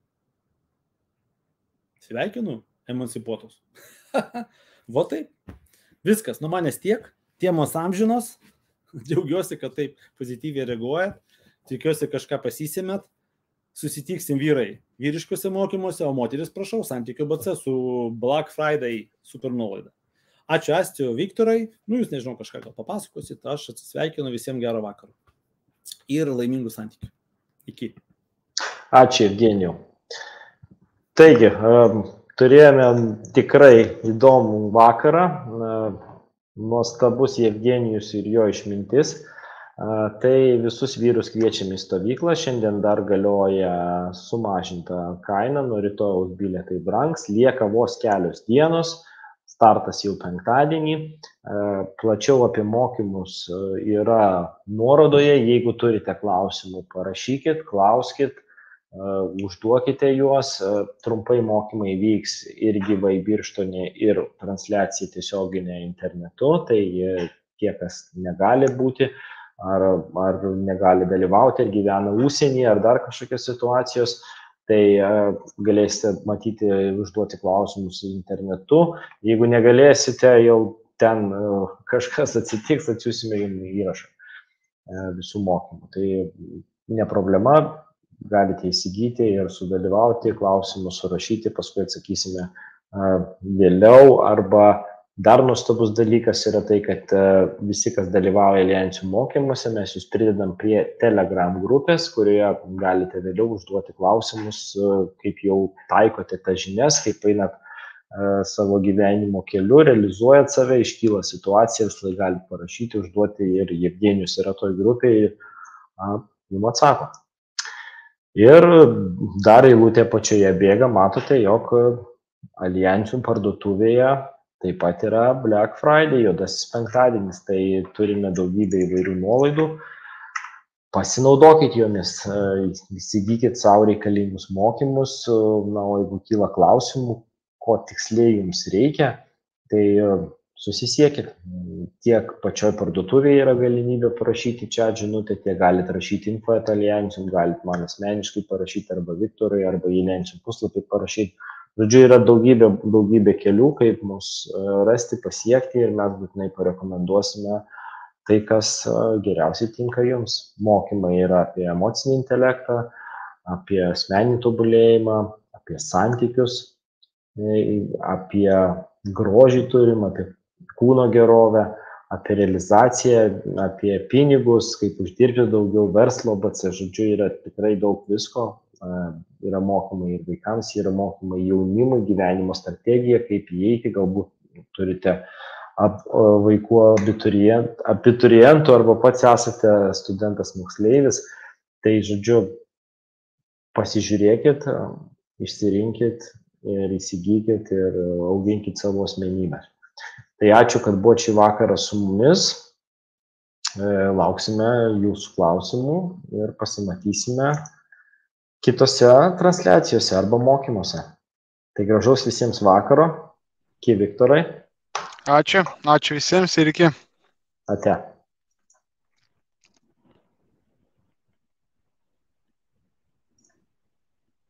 Sveikinu, emancipuotos. Va taip. Viskas, nuo manęs tiek. Temos amžinos. Džiaugiuosi, kad taip pozityviai reaguoja. Tikiuosi kažką pasisėmėt. Susitiksim vyrai vyriškose mokymuose, o moteris, prašau, Santykio B C su Black Friday super nuolaida. Ačiū Astijau, Viktorai. Nu, jūs nežinau, kažką gal papasakosit. Aš atsisveikinu, visiems gero vakaro. Ir laimingų santykių. Iki. Ačiū, Evgenijau. Taigi, turėjome tikrai įdomų vakarą. Nuostabus Evgenijus ir jo išmintis. Tai visus vyrus kviečiame į stovyklą. Šiandien dar galioja sumažinta kaina. Nuo rytojaus bilietai brangs. Lieka vos kelios dienos. Startas jau penktadienį. Plačiau apie mokymus yra nuorodoje. Jeigu turite klausimų, parašykit, klauskit, užduokite juos. Trumpai mokymai vyks ir gyvai Birštone, ir transliacija tiesioginė internetu. Tai tie, kas negali būti, ar, ar negali dalyvauti, ar gyvena užsienyje, ar dar kažkokios situacijos, tai galėsite matyti, užduoti klausimus internetu. Jeigu negalėsite, jau ten kažkas atsitiks, atsiųsime jums įrašą visų mokymų. Tai ne problema, galite įsigyti ir sudalyvauti, klausimus surašyti, paskui atsakysime vėliau. Arba dar nuostabus dalykas yra tai, kad visi, kas dalyvauja alijansų mokymuose, mes jūs pridedam prie Telegram grupės, kurioje galite vėliau užduoti klausimus, kaip jau taikote tas žinias, kaip einat savo gyvenimo keliu, realizuojat save, iškyla situacija, visai galite parašyti, užduoti ir Jevgenijus yra toj grupėje ir jums atsako. Ir dar eilutė pačioje bėga, matote, jog alijansų parduotuvėje taip pat yra Black Friday, juodasis penktadienis, tai turime daugybę įvairių nuolaidų. Pasinaudokit jomis, įsigykit savo reikalingus mokymus, na, o jeigu kyla klausimų, ko tiksliai jums reikia, tai susisiekit. Tiek pačioj parduotuvėje yra galimybė parašyti čia žinutę, tiek galite rašyti info et alijansum, galite man asmeniškai parašyti arba Viktorui, arba į alijansum puslapį parašyti. Žodžiu, yra daugybė, daugybė kelių, kaip mus rasti, pasiekti ir mes būtinai parekomenduosime tai, kas geriausiai tinka jums. Mokymai yra apie emocinį intelektą, apie asmeninį tobulėjimą, apie santykius, apie grožį turim, apie kūno gerovę, apie realizaciją, apie pinigus, kaip uždirbti daugiau, verslo, bet, žodžiu, yra tikrai daug visko. Yra mokymai ir vaikams, yra mokymai jaunimui, gyvenimo strategija, kaip įeiti, galbūt turite vaikų abiturientų arba pats esate studentas moksleivis. Tai, žodžiu, pasižiūrėkit, išsirinkit ir įsigykit ir auginkit savo asmenybę. Tai ačiū, kad buvo šį vakarą su mumis. Lauksime jūsų klausimų ir pasimatysime kitose transliacijose arba mokymuose. Tai gražaus visiems vakaro. Iki, Viktorai. Ačiū. Ačiū visiems ir iki. Ate.